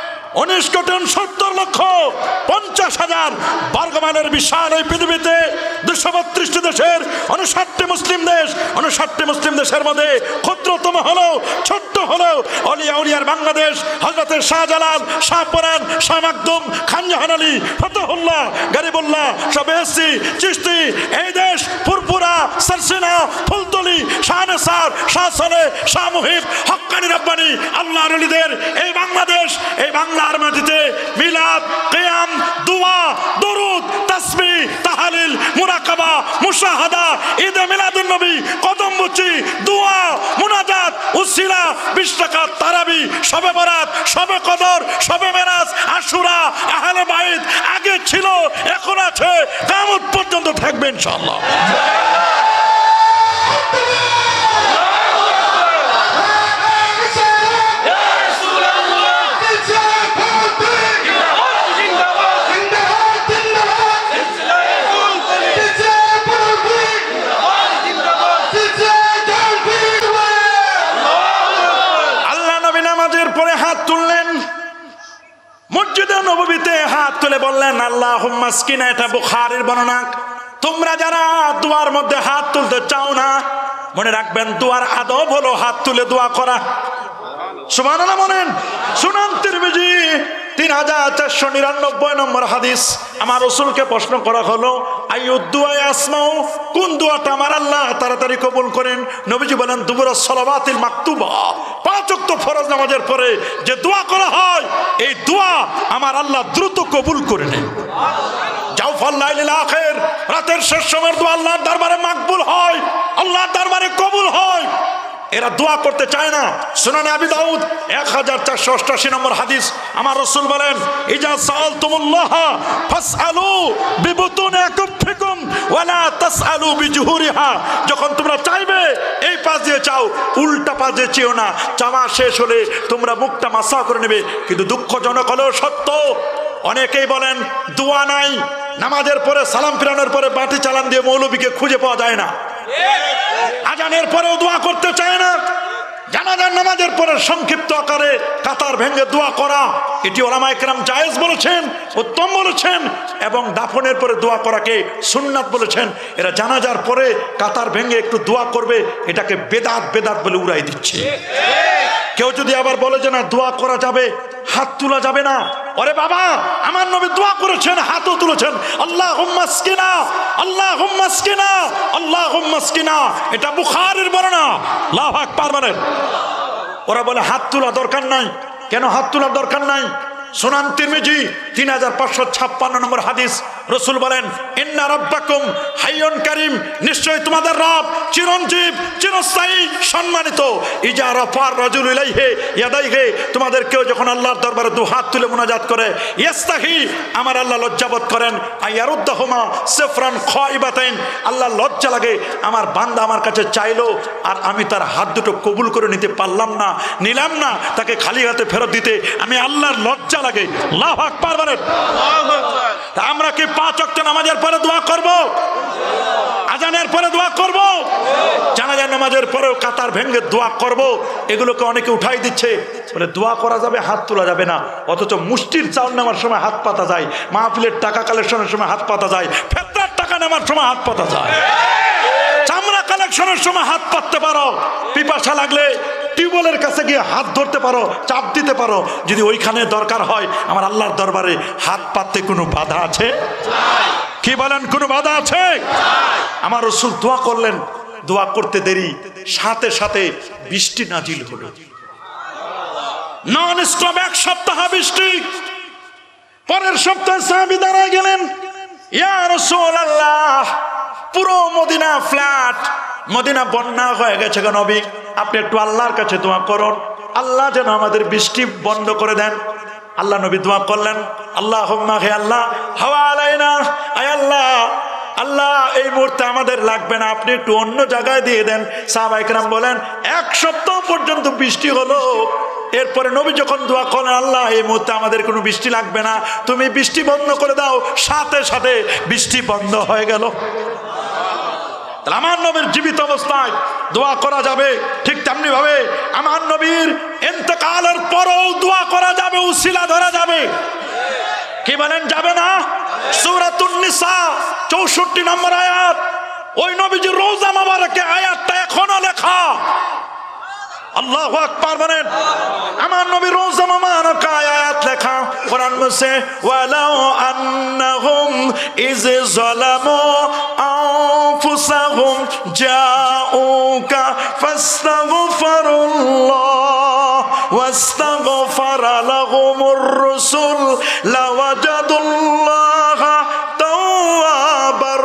19,70,50,000 বর্গমাইলের বিশাল এই পৃথিবীতে 232 দেশের 59টি মুসলিম দেশ, 59টি মুসলিম দেশের মধ্যে ক্ষুদ্রতম হলেও, ছোট্ট হলেও অলিয়া উলিয়ার বাংলাদেশ, হযরতের শাহজালাল, শাহপরান, শাহ মাকদুম, খান জাহান আলী, ফতহুল্লাহ, গরিবুল্লাহ, শাহবেহসি, চিশতি, এই দেশ ফুরফুরা, সরসিনা, ফুলতলি, শাহনেসার, শাহ সালেহ, শাহ মুহিব, হক্কানি রব্বানি আল্লাহর ওলিদের এই বাংলাদেশ, এই বাংলার মাটিতে মিলাদ, কিয়াম, দোয়া, দরুদ, তাসবিহ, তাহলিল, মুরাকাবা, মুশাহাদা, ঈদে মিলাদুন নবী, কদমবুচি, দোয়া, মুনাজাত, উসিলা, 20 রাকাত তারাবি, শবে বরাত, শবে কদর, শবে মেরাজ, আশুরা, আহলে বাইত আগে ছিল, এখন আছে, কিয়ামত পর্যন্ত থাকবে ইনশাআল্লাহ। মসজিদে নববীতে হাত তুলে বললেন, আল্লাহুম্মা আসকিনা। এটা বুখারীর বর্ণনা। তোমরা যারা দোয়ার মধ্যে হাত তুলতে চাও না, মনে রাখবেন দোয়ার আদব হলো হাত তুলে দোয়া করা। সুবহানাল্লাহ বলেন। সুনান তিরমিজি 3499 নম্বর হাদিস। আমার রাসূলকে প্রশ্ন করা হলো, আইয়ুদ দুআ আসমাউ, কোন দোয়াটা আমার আল্লাহ তাড়াতাড়ি কবুল করেন? নবীজি বলেন, দুবুরাস সালাওয়াতিল মাকতুবা, 5 ওয়াক্ত ফরজ নামাজের পরে যে দোয়া করা হয়, এই দোয়া আমার আল্লাহ দ্রুত কবুল করে নেন। জাওফাল লাইলিল আখির, রাতের শেষ সময়ের দোয়া আল্লাহর দরবারে মাকবুল হয়, আল্লাহর দরবারে কবুল হয়। এরা দোয়া করতে চায় না। সুনানে আবি দাউদ 1488 নম্বর হাদিস, আমার রাসূল বলেন, ইজা সাআলতুমুল্লাহ ফাসআলু বিবুতুনি আকুফিকুম ওয়ালা তাসআলু বিজুহুরিহা। যখন তোমরা চাইবে এই পাশ দিয়ে চাও, উল্টা পাশ দিয়ে চেও না। চাওয়া শেষ হলে তোমরা মুখটা মাসা করে নেবে। কিন্তু দুঃখজনক হলেও সত্য, অনেকেই বলেন দোয়া নাই, নামাজের পরে সালাম ফিরানোর পরে বাটি চালান দিয়ে মৌলবীকে খুঁজে পাওয়া যায় না, আজানের পরেও দোয়া করতে চায় না, জানাজার নামাজের পরে সংক্ষিপ্ত আকারে কাতার ভেঙে দোয়া করা, এটি ওলামায়ে কেরাম জায়েজ বলেছেন, উত্তম বলেছেন, এবং দাফনের পরে দোয়া করাকে সুন্নাত বলেছেন। এরা জানাজার পরে কাতার ভেঙে একটু দোয়া করবে, এটাকে বেদাত বেদাত বলে উড়াই দিচ্ছে। কেউ যদি আবার বলে যে না দোয়া করা যাবে, হাত তোলা যাবে না, ওরে বাবা, আমার নবী দোয়া করেছেন, হাতও তুলেছেন, আল্লাহুম্মা আসকিনা, আল্লাহুম্মা আসকিনা, আল্লাহুম্মা আসকিনা, এটা বুখারীর বর্ণনা। আল্লাহু আকবার বলেন। ওরা বলে হাত তোলা দরকার নাই। কেন হাত তোলার দরকার নাই? সুনান তিরমিজি 3556 নম্বর হাদিস, রাসূল বলেন, ইন্না রাব্বাকুম হাইয়ুন কারীম, নিশ্চয় তোমাদের রব চিরঞ্জীব, চিরস্থায়ী, সম্মানিত। ইজা রাফার রাজুল ইলাইহি ইয়াদাইহি, তোমাদের কেউ যখন আল্লাহর দরবারে দু হাত তুলে মুনাজাত করে, ইস্তাহি, আমার আল্লাহ লজ্জাবোধ করেন, আয়ারুদ্দাহুমা সিফরান খাইবাতাইন, আল্লাহ লজ্জা লাগে আমার বান্দা আমার কাছে চাইলো আর আমি তার হাত দুটো কবুল করে নিতে পারলাম না, নিলাম না, তাকে খালি হাতে ফেরত দিতে আমি আল্লাহর লজ্জা লাগে। আল্লাহু আকবার বলেন। তা আমরা কি 5 ওয়াক্ত নামাজের পরে দোয়া করব? আজানের পরে দোয়া করব? জানাজার নামাজের পরেও কাতার ভেঙে দোয়া করব? এগুলোকে অনেকে উঠাই দিচ্ছে, বলে দোয়া করা যাবে, হাত তোলা যাবে না। অথচ মুষ্টির চাউল নেওয়ার সময় হাত পাতা যায়, মাহফিলের টাকা কালেকশনের সময় হাত পাতা যায়, ফেতরার টাকা নেওয়ার সময় হাত পাতা যায়, চামড়া কালেকশনের সময় হাত পাততে পারো, পিপাসা লাগলে টিউবওয়েলের কাছে গিয়ে হাত ধরতে পারো, চাপ দিতে পারো। যদি ওইখানে দরকার হয়, আমার আল্লাহর দরবারে হাত পাততে কোনো বাধা আছে? কি বলেন, কোনো বাধা আছে? আমার রাসূল দোয়া করলেন, দোয়া করতে দেরি, সাথে সাথে বৃষ্টি নাজিল হলো, নন স্টপ 1 সপ্তাহ বৃষ্টি। পরের সপ্তাহে সাহাবী দাঁড়ায় গেলেন, ইয়া রাসূলুল্লাহ, পুরো মদিনা ফ্ল্যাট, মদিনা বন্যা হয়ে গেছে গো নবী, আপনি একটু আল্লাহর কাছে দোয়া করুন, আল্লাহ যেন আমাদের বৃষ্টি বন্ধ করে দেন। আল্লাহ নবী দোয়া করলেন, আল্লাহুম্মা, হে আল্লাহ, হাওয়া আলাইনা, আয় আল্লাহ, আল্লাহ এই মুহূর্তে আমাদের লাগবে না, আপনি একটু অন্য জায়গায় দিয়ে দেন। সাহাবায়ে কেরাম বলেন 1 সপ্তাহ পর্যন্ত বৃষ্টি হলো। এরপরে নবী যখন দোয়া করেন, আল্লাহ এই মুহূর্তে আমাদের কোনো বৃষ্টি লাগবে না, তুমি বৃষ্টি বন্ধ করে দাও, সাথে সাথে বৃষ্টি বন্ধ হয়ে গেল। তাহলে আমার নবীর জীবিত অবস্থায় দোয়া করা যাবে, ঠিক তেমনি ভাবে আমার নবীর ইন্তেকালের পরেও দোয়া করা যাবে, উসিলা ধরা যাবে। কি বলেন, যাবে না? সূরাতুন নিসা 64 নম্বর আয়াত, ওই নবীজির রওজা মোবারকে আয়াতটা এখনো লেখা। আল্লাহু আকবার বলেন। আমার নবীর রওজা মোবারকে আয়াত লেখা, কোরআন বলছে, ওয়ালাউ আন্নাহুম ইয যালামু আনফুসাহুম জাউকা ফাস্তাগফিরুল্লাহ ওয়াস্তাগফারা লাহুমুর রাসূল লাওয়াজাদুল্লাহা তাওয়াবার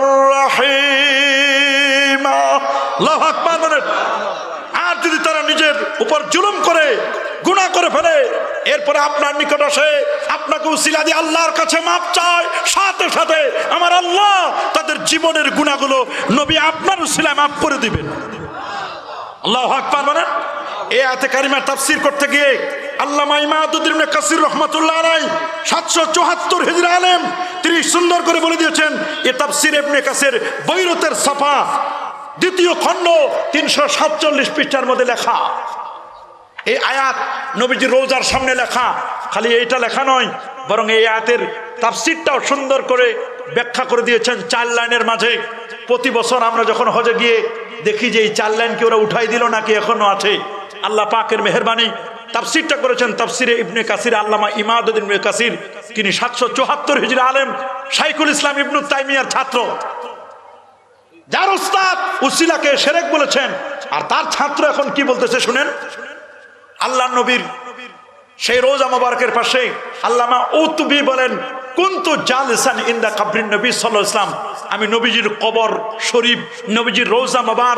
রাহিমা। আল্লাহু আকবার বলেন। আর যদি তারা নিজের উপর জুলুম করে, গুনাহ করে ফেলে, এরপরে আপনার নিকট আসে, আপনাকে উসিলা দিয়ে আল্লাহর কাছে মাপ চায়, সাথে সাথে আমার আল্লাহ তাদের জীবনের গুনাহগুলো নবী আপনার উসিলায় মাফ করে দিবেন। আল্লাহু আকবার বলেন। এই আয়াতে কারিমার তাফসীর করতে গিয়ে আল্লামা ইমাদুদ্দিন ইবনে কাসির রাহমাতুল্লাহ আলাইহি 774 হিজরি আলেম, তিনি সুন্দর করে বলে দিয়েছেন, এই তাফসীর ইবনে কাসির বৈরুতের সাফা 2য় খণ্ড 347 পৃষ্ঠার মধ্যে লেখা। এই আয়াত নবীজির রওজার সামনে লেখা। খালি এইটা লেখা নয়, বরং এই আয়াতের তাফসীরটাও সুন্দর করে ব্যাখ্যা করে দিয়েছেন 4 লাইনের মাঝে। প্রতি বছর আমরা যখন হজে গিয়ে দেখি যে এই 4 লাইন কি ওরা উঠাই দিল নাকি এখনো আছে। আল্লাহ পাকের মেহেরবানি, তাফসীরটা করেছেন তাফসীরে ইবনে কাসির আল্লামা ইমাদুদ্দিন ইবনে কাসির, তিনি 774 হিজরি আলেম, শাইখুল ইসলাম ইবনে তাইমিয়ার ছাত্র, যার উস্তাদ উসিলাকে শিরক বলেছেন। আর তার ছাত্র এখন কি বলতেছে শুনেন। আল্লাহ নবীর সেই রওজা মোবারকের পাশে আল্লামা উতবি বলেন, কুনতু জালিসান ইনদা কবরিন নবী সাল্লাল্লাহু আলাইহি ওয়াসাল্লাম, আমি নবীজির কবর শরীফ, নবীজির রওজা মোবারক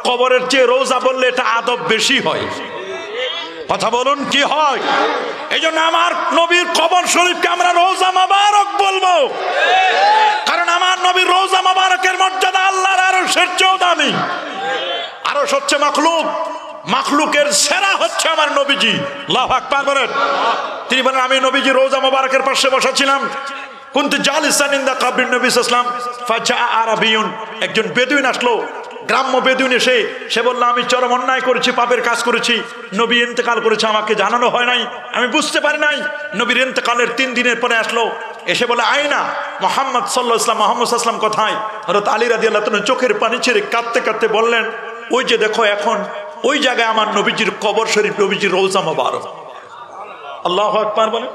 কবরের চেয়ে রোজা বললে এটা আদব বেশি হয়। কথা বলুন কি হয়? এই জন্য আমার নবীর কবর শরীফকে আমরা রোজা মোবারক বলবো, কারণ আমার নবীর রোজা মোবারকের মর্যাদা আল্লাহর আরশের চেয়েও দামি। আরশ হচ্ছে মাখলুক, মাখলুকের সেরা হচ্ছে আমার নবীজি। আল্লাহু আকবার বলেন। তিনি বলেন আমি নবীজি রোজা মোবারকের পাশে বসেছিলাম, কুনতু জালিসান ইনদা কবরিন নবী সাল্লাল্লাহু আলাইহি ওয়াসাল্লাম ফাজা আরাবিয়ুন, একজন বেদুইন আসলো, গ্রাম্য বেদুইন এসে সে বলল আমি চরম অন্যায় করেছি, পাপের কাজ করেছি, নবী ইন্তেকাল করেছে, আমাকে জানানো হয় নাই, আমি বুঝতে পারি নাই। নবীর ইন্তেকালের 3 দিনের পরে আসলো, এসে বলে আয়না মুহাম্মদ সাল্লাল্লাহু আলাইহি ওয়াসাল্লাম, মুহাম্মদ সাল্লাল্লাহু আলাইহি ওয়াসাল্লাম কোথায়? হযরত আলী রাদিয়াল্লাহু তাআলা চোখের পানি ছেড়ে কাঁদতে কাঁদতে বললেন ওই যে দেখো এখন ওই জায়গায় আমার নবীজির কবর শরীফ, নবীজির রওজা মোবারক। আল্লাহু আকবার বলে।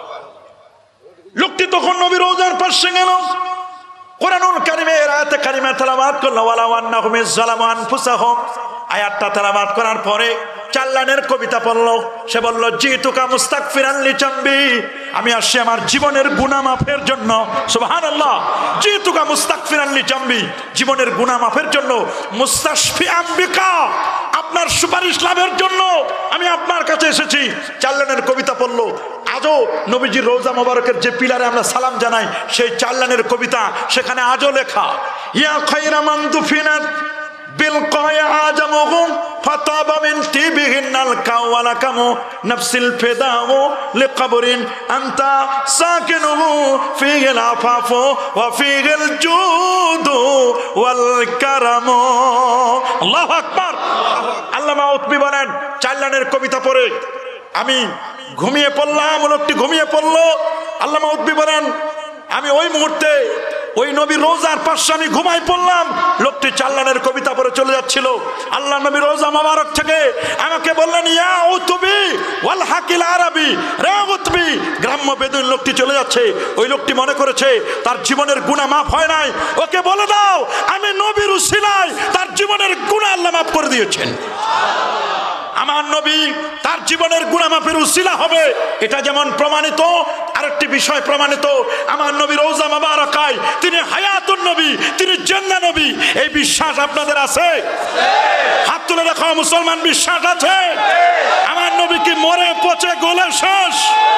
লোকটি তখন নবীর রওজার পাশে গেল, কোরআনুল কারীমের আয়াতে কারিমা তেলাওয়াত করল, ওয়ালা ওয়ান্নাহুম যালামু আনফুসাহুম, আয়াতটা তেলাওয়াত করার পরে 4 লাইনের কবিতা পড়ল। সে বলল জিতুকা মুস্তাগফিরান লিজামবি, আমি আসছি আমার জীবনের গুনাহ মাফের জন্য। সুবহানাল্লাহ। জিতুকা মুস্তাগফিরান লিজামবি, জীবনের গুনাহ মাফের জন্য, মুস্তাশফিআন বিকা, আপনার সুপারিশ লাভের জন্য আমি আপনার কাছে এসেছি। 4 লাইনের কবিতা পড়ল। আজও নবীজির রওজা মোবারকের যে পিলারে আমরা সালাম জানাই, সেই 4 লাইনের কবিতা সেখানে আজও লেখা, ইয়া খায়রা মান দুফিনাত বিল কায়া আজামুহু ফাতাবা মিন তিবিহিনাল কাওয়ালা কামু নাফসিল ফিদাউ লিকবরিন আনতা সাকিনুহু ফিহিল আফাফু ওয়া ফিহিল জুদু ওয়াল কারামু। আল্লাহু আকবার। আল্লামা উতবি বলেন 4 লাইনের কবিতা পড়ে আমি ঘুমিয়ে পড়লাম, লোকটি ঘুমিয়ে পড়লো। আল্লামা উতবি বলেন আমি ওই মুহূর্তে ওই নবীর রওজার পাশে আমি ঘুমাই পড়লাম, লোকটি 4 লাইনের কবিতা পড়ে চলে যাচ্ছিল। আল্লাহ নবীর রওজা মোবারক থেকে আমাকে বললেন ইয়া উতবি ওয়াল হাকিল আরবি, রে উতবি, গ্রাম্য বেদুইন লোকটি চলে যাচ্ছে। ওই লোকটি মনে করেছে তার জীবনের গুনাহ মাফ হয় নাই, ওকে বলে দাও আমি নবীর উসিলায় তার জীবনের গুনাহ আল্লাহ মাফ করে দিয়েছেন। আমার নবী তার জীবনের গুনাহ মাফের উসিলা হবে, এটা যেমন প্রমাণিত, আরেকটি বিষয় প্রমাণিত, আমার নবী রওজা মোবারকায় তিনি হায়াতুন নবী, তিনি জিন্দা নবী। এই বিশ্বাস আপনাদের আছে? হাত তুলে রাখো মুসলমান, বিশ্বাস আছে? আমার নবী কি মরে পচে গলে শেষ?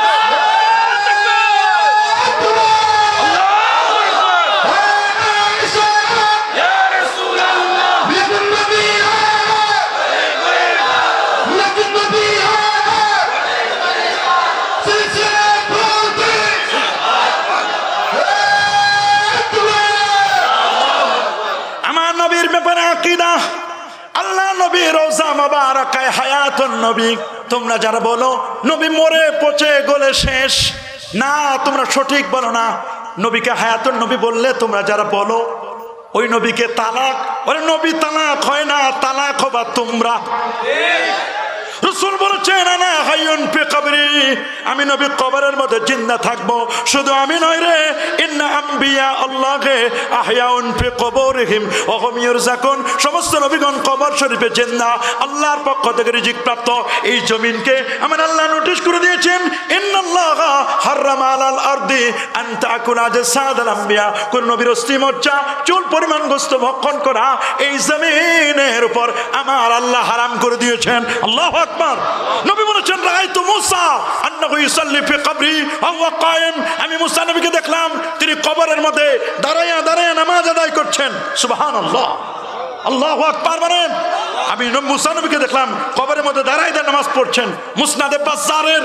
আল্লাহ নবী রওজা মোবারকায় হায়াতুন নবী, তোমরা যারা বলো নবী মরে পচে গলে শেষ, না তোমরা সঠিক বলো না। নবীকে হায়াতুন নবী বললে তোমরা যারা বলো ওই নবীকে তালাক, ওরে নবী তালাক হয় না, তালাক হবা তোমরা। রাসূল বলেছেন আনা হাইয়ুন ফি কবরি, আমি নবী কবরের মধ্যে জিন্দা থাকবো। শুধু আমি নয় রে, ইন্না আম্বিয়া আল্লাহে আহয়াউন ফি কবরিহিম ওয়া হুম ইরযাকুন, সমস্ত নবীগণ কবর শরীফে জিন্দা, আল্লাহর পক্ষ থেকে রিজিক প্রাপ্ত। এই জমিনকে আমার আল্লাহ নোটিশ করে দিয়েছেন, ইন্নাল্লাহা হারামা আলাল আরদি আন তাকুলা জাসাদাল আম্বিয়া, কোন নবীর অস্থি মজ্জা চুল পরিমাণ গোশত ভক্ষণ করা এই জমিনের উপর আমার আল্লাহ হারাম করে দিয়েছেন। আল্লাহু আকবার। নবী বলেছেন রাআইতু মূসা আন্নাহু ইউসাল্লি ফি কবরি ওয়া হুয়া কায়েম, আমি মূসা নবীকে দেখলাম তিনি কবরের মধ্যে দাঁড়ায়া দাঁড়ায়া নামাজ আদায় করছেন। সুবহানাল্লাহ। আল্লাহু আকবার বলেন। আমি মূসা নবীকে দেখলাম কবরের মধ্যে দাঁড়ায় দাঁড়ায় নামাজ পড়ছেন। মুসনাদে বাজ্জারের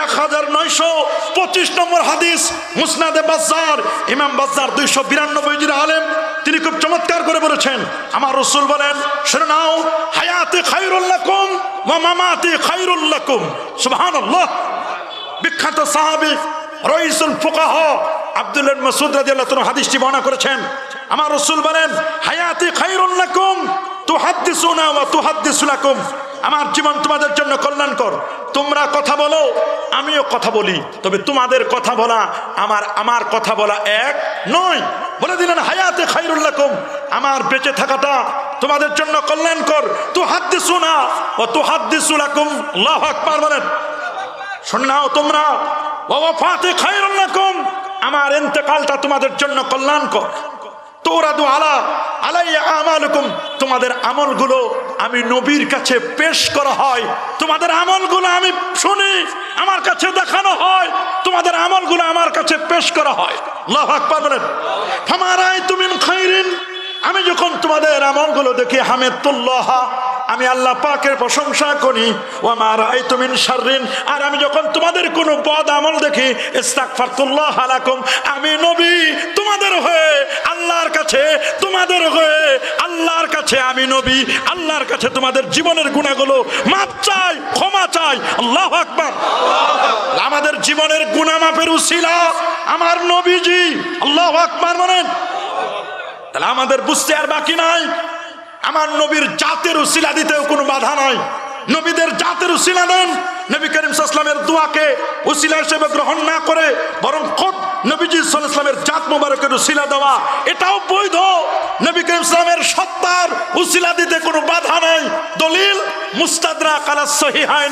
1925 নম্বর হাদিস, মুসনাদে বাজ্জার, ইমাম বাজ্জার 292 জন আলেম, তিনি খুব চমৎকার করে বলেছেন, আমার রাসূল বলেন শুনে নাও, হায়াতে খায়রুল লাকুম ওয়া মামাতি খায়রুল লাকুম। সুবহানাল্লাহ। বিখ্যাত সাহাবী রাইসুল ফুকাহা আব্দুল্লাহ ইবনে মাসউদ রাদিয়াল্লাহু তাআলা হাদিসটি বর্ণনা করেছেন, আমার রাসূল বলেন হায়াতি খায়রুল লাকুম তুহাদ্দিসুনা ওয়া তুহাদ্দিসু লাকুম, আমার জীবন তোমাদের জন্য কল্যাণকর, তোমরা কথা বলো আমিও কথা বলি, তবে তোমাদের কথা বলা আমার কথা বলা এক নয়। বলে দিলেন হায়াতে খায়রুল লাকুম, আমার বেঁচে থাকাটা তোমাদের জন্য কল্যাণকর, তুহাদ্দিসুনা ওয়া তুহাদ্দিসু লাকুম। আল্লাহু আকবার বলেন। শুনে নাও তোমরা, ওয়া ওয়াফাতি খায়রুল লাকুম, আমার ইন্তেকালটা তোমাদের জন্য কল্যাণকর। তুরাদু আলাইয়া আমালুকুম, তোমাদের আমলগুলো আমি নবীর কাছে পেশ করা হয়, তোমাদের আমলগুলো আমি শুনি, আমার কাছে দেখানো হয়, তোমাদের আমলগুলো আমার কাছে পেশ করা হয়। আল্লাহু আকবার বলেন। ফামা রাআইতু মিন খাইরিন, আমি যখন তোমাদের আমলগুলো দেখি, হামিদুল্লাহ, আমি আল্লাহ পাকের প্রশংসা করি, ওয়া মা রাআইতু মিন শাররিন, আর আমি যখন তোমাদের কোনো বদ আমল দেখি, ইস্তাগফারতুল্লাহ লাকুম, আমি নবী তোমাদের হয়ে আল্লাহর কাছে, তোমাদের হয়ে আল্লাহর কাছে, আমি নবী আল্লাহর কাছে তোমাদের জীবনের গুনাহগুলো মাপ চাই, ক্ষমা চাই। আল্লাহু আকবার। আমাদের জীবনের গুনাহ মাপের উসিলা আমার নবীজি। আল্লাহু আকবার বলেন। তাহলে আমাদের বুঝতে আর বাকি নাই, আমার নবীর জাতের উসিলা দিতেও কোনো বাধা নাই। নবীদের জাতের উসিলা দেন, নবী করিম সাল্লাল্লাহু আলাইহি ওয়াসাল্লামের দোয়াকে উসিলা হিসেবে গ্রহণ না করে বরং খোদ নবীজি সাল্লাল্লাহু আলাইহি ওয়াসাল্লামের জাত মোবারকের উসিলা দেওয়া, এটাও বৈধ। নবী করিম সাল্লাল্লাহু আলাইহি ওয়াসাল্লামের সত্তার উসিলা দিতে কোনো বাধা নাই। দলিল মুস্তাদরাক আলা সহিহাইন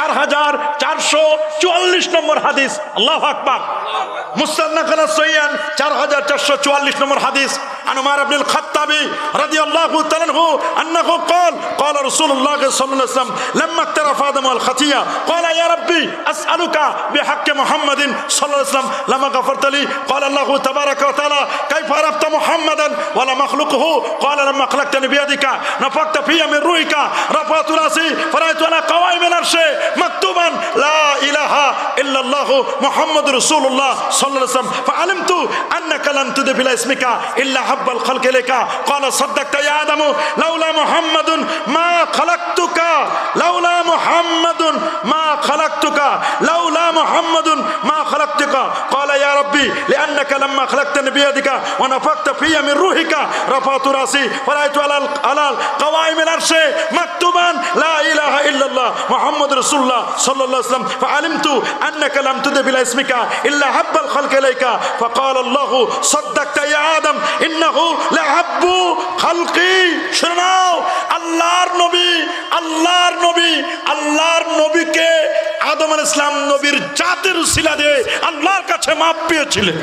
4444 নম্বর হাদিস। আল্লাহু আকবার। মুস্তাদরাক আলা সহিহাইন 4444 নম্বর হাদিস। আন উমর ইবনে খাত্তাবি রাদিয়াল্লাহু তাআলা আনহু আন্নাহু قال رسول الله صلى الله عليه وسلم لما اقترف آدم الخطيئة قال يا ربي أسألك بحق محمد صلى الله عليه وسلم لما غفرت لي. قال الله تبارك وتعالى كيف عرفت محمدا ولا مخلوقه؟ قال لما خلقتني بيدك نفخت في من روحك رفعت رأسي فرأيت على قوائم العرش مكتوبا لا إله إلا الله محمد رسول الله صلى الله عليه وسلم فعلمت أنك لم تضف إلى اسمك إلا حب الخلق إليك. قال صدقت يا آدم لولا محمد ما خلقتك لولا محمد ما خلقتك لولا محمد ما خلقتك. قال يا ربي لأنك لما خلقتني بيدك ونفخت في من روحك رفعت رأسي فرأيت على قوائم العرش مكتوبا لا إله إلا الله محمد رسول الله صلى الله عليه وسلم فعلمت أنك لم تضف إلى اسمك إلا حب الخلق إليك. فقال الله صدقت يا آدم إنه لحب خلقي. শোনাও, আল্লাহর নবী, আল্লাহর নবী, আল্লাহর নবীকে আদম আলাইহিস সালাম নবীর জাতের উসিলা দিয়ে আল্লাহর কাছে মাপ পেয়েছিলেন।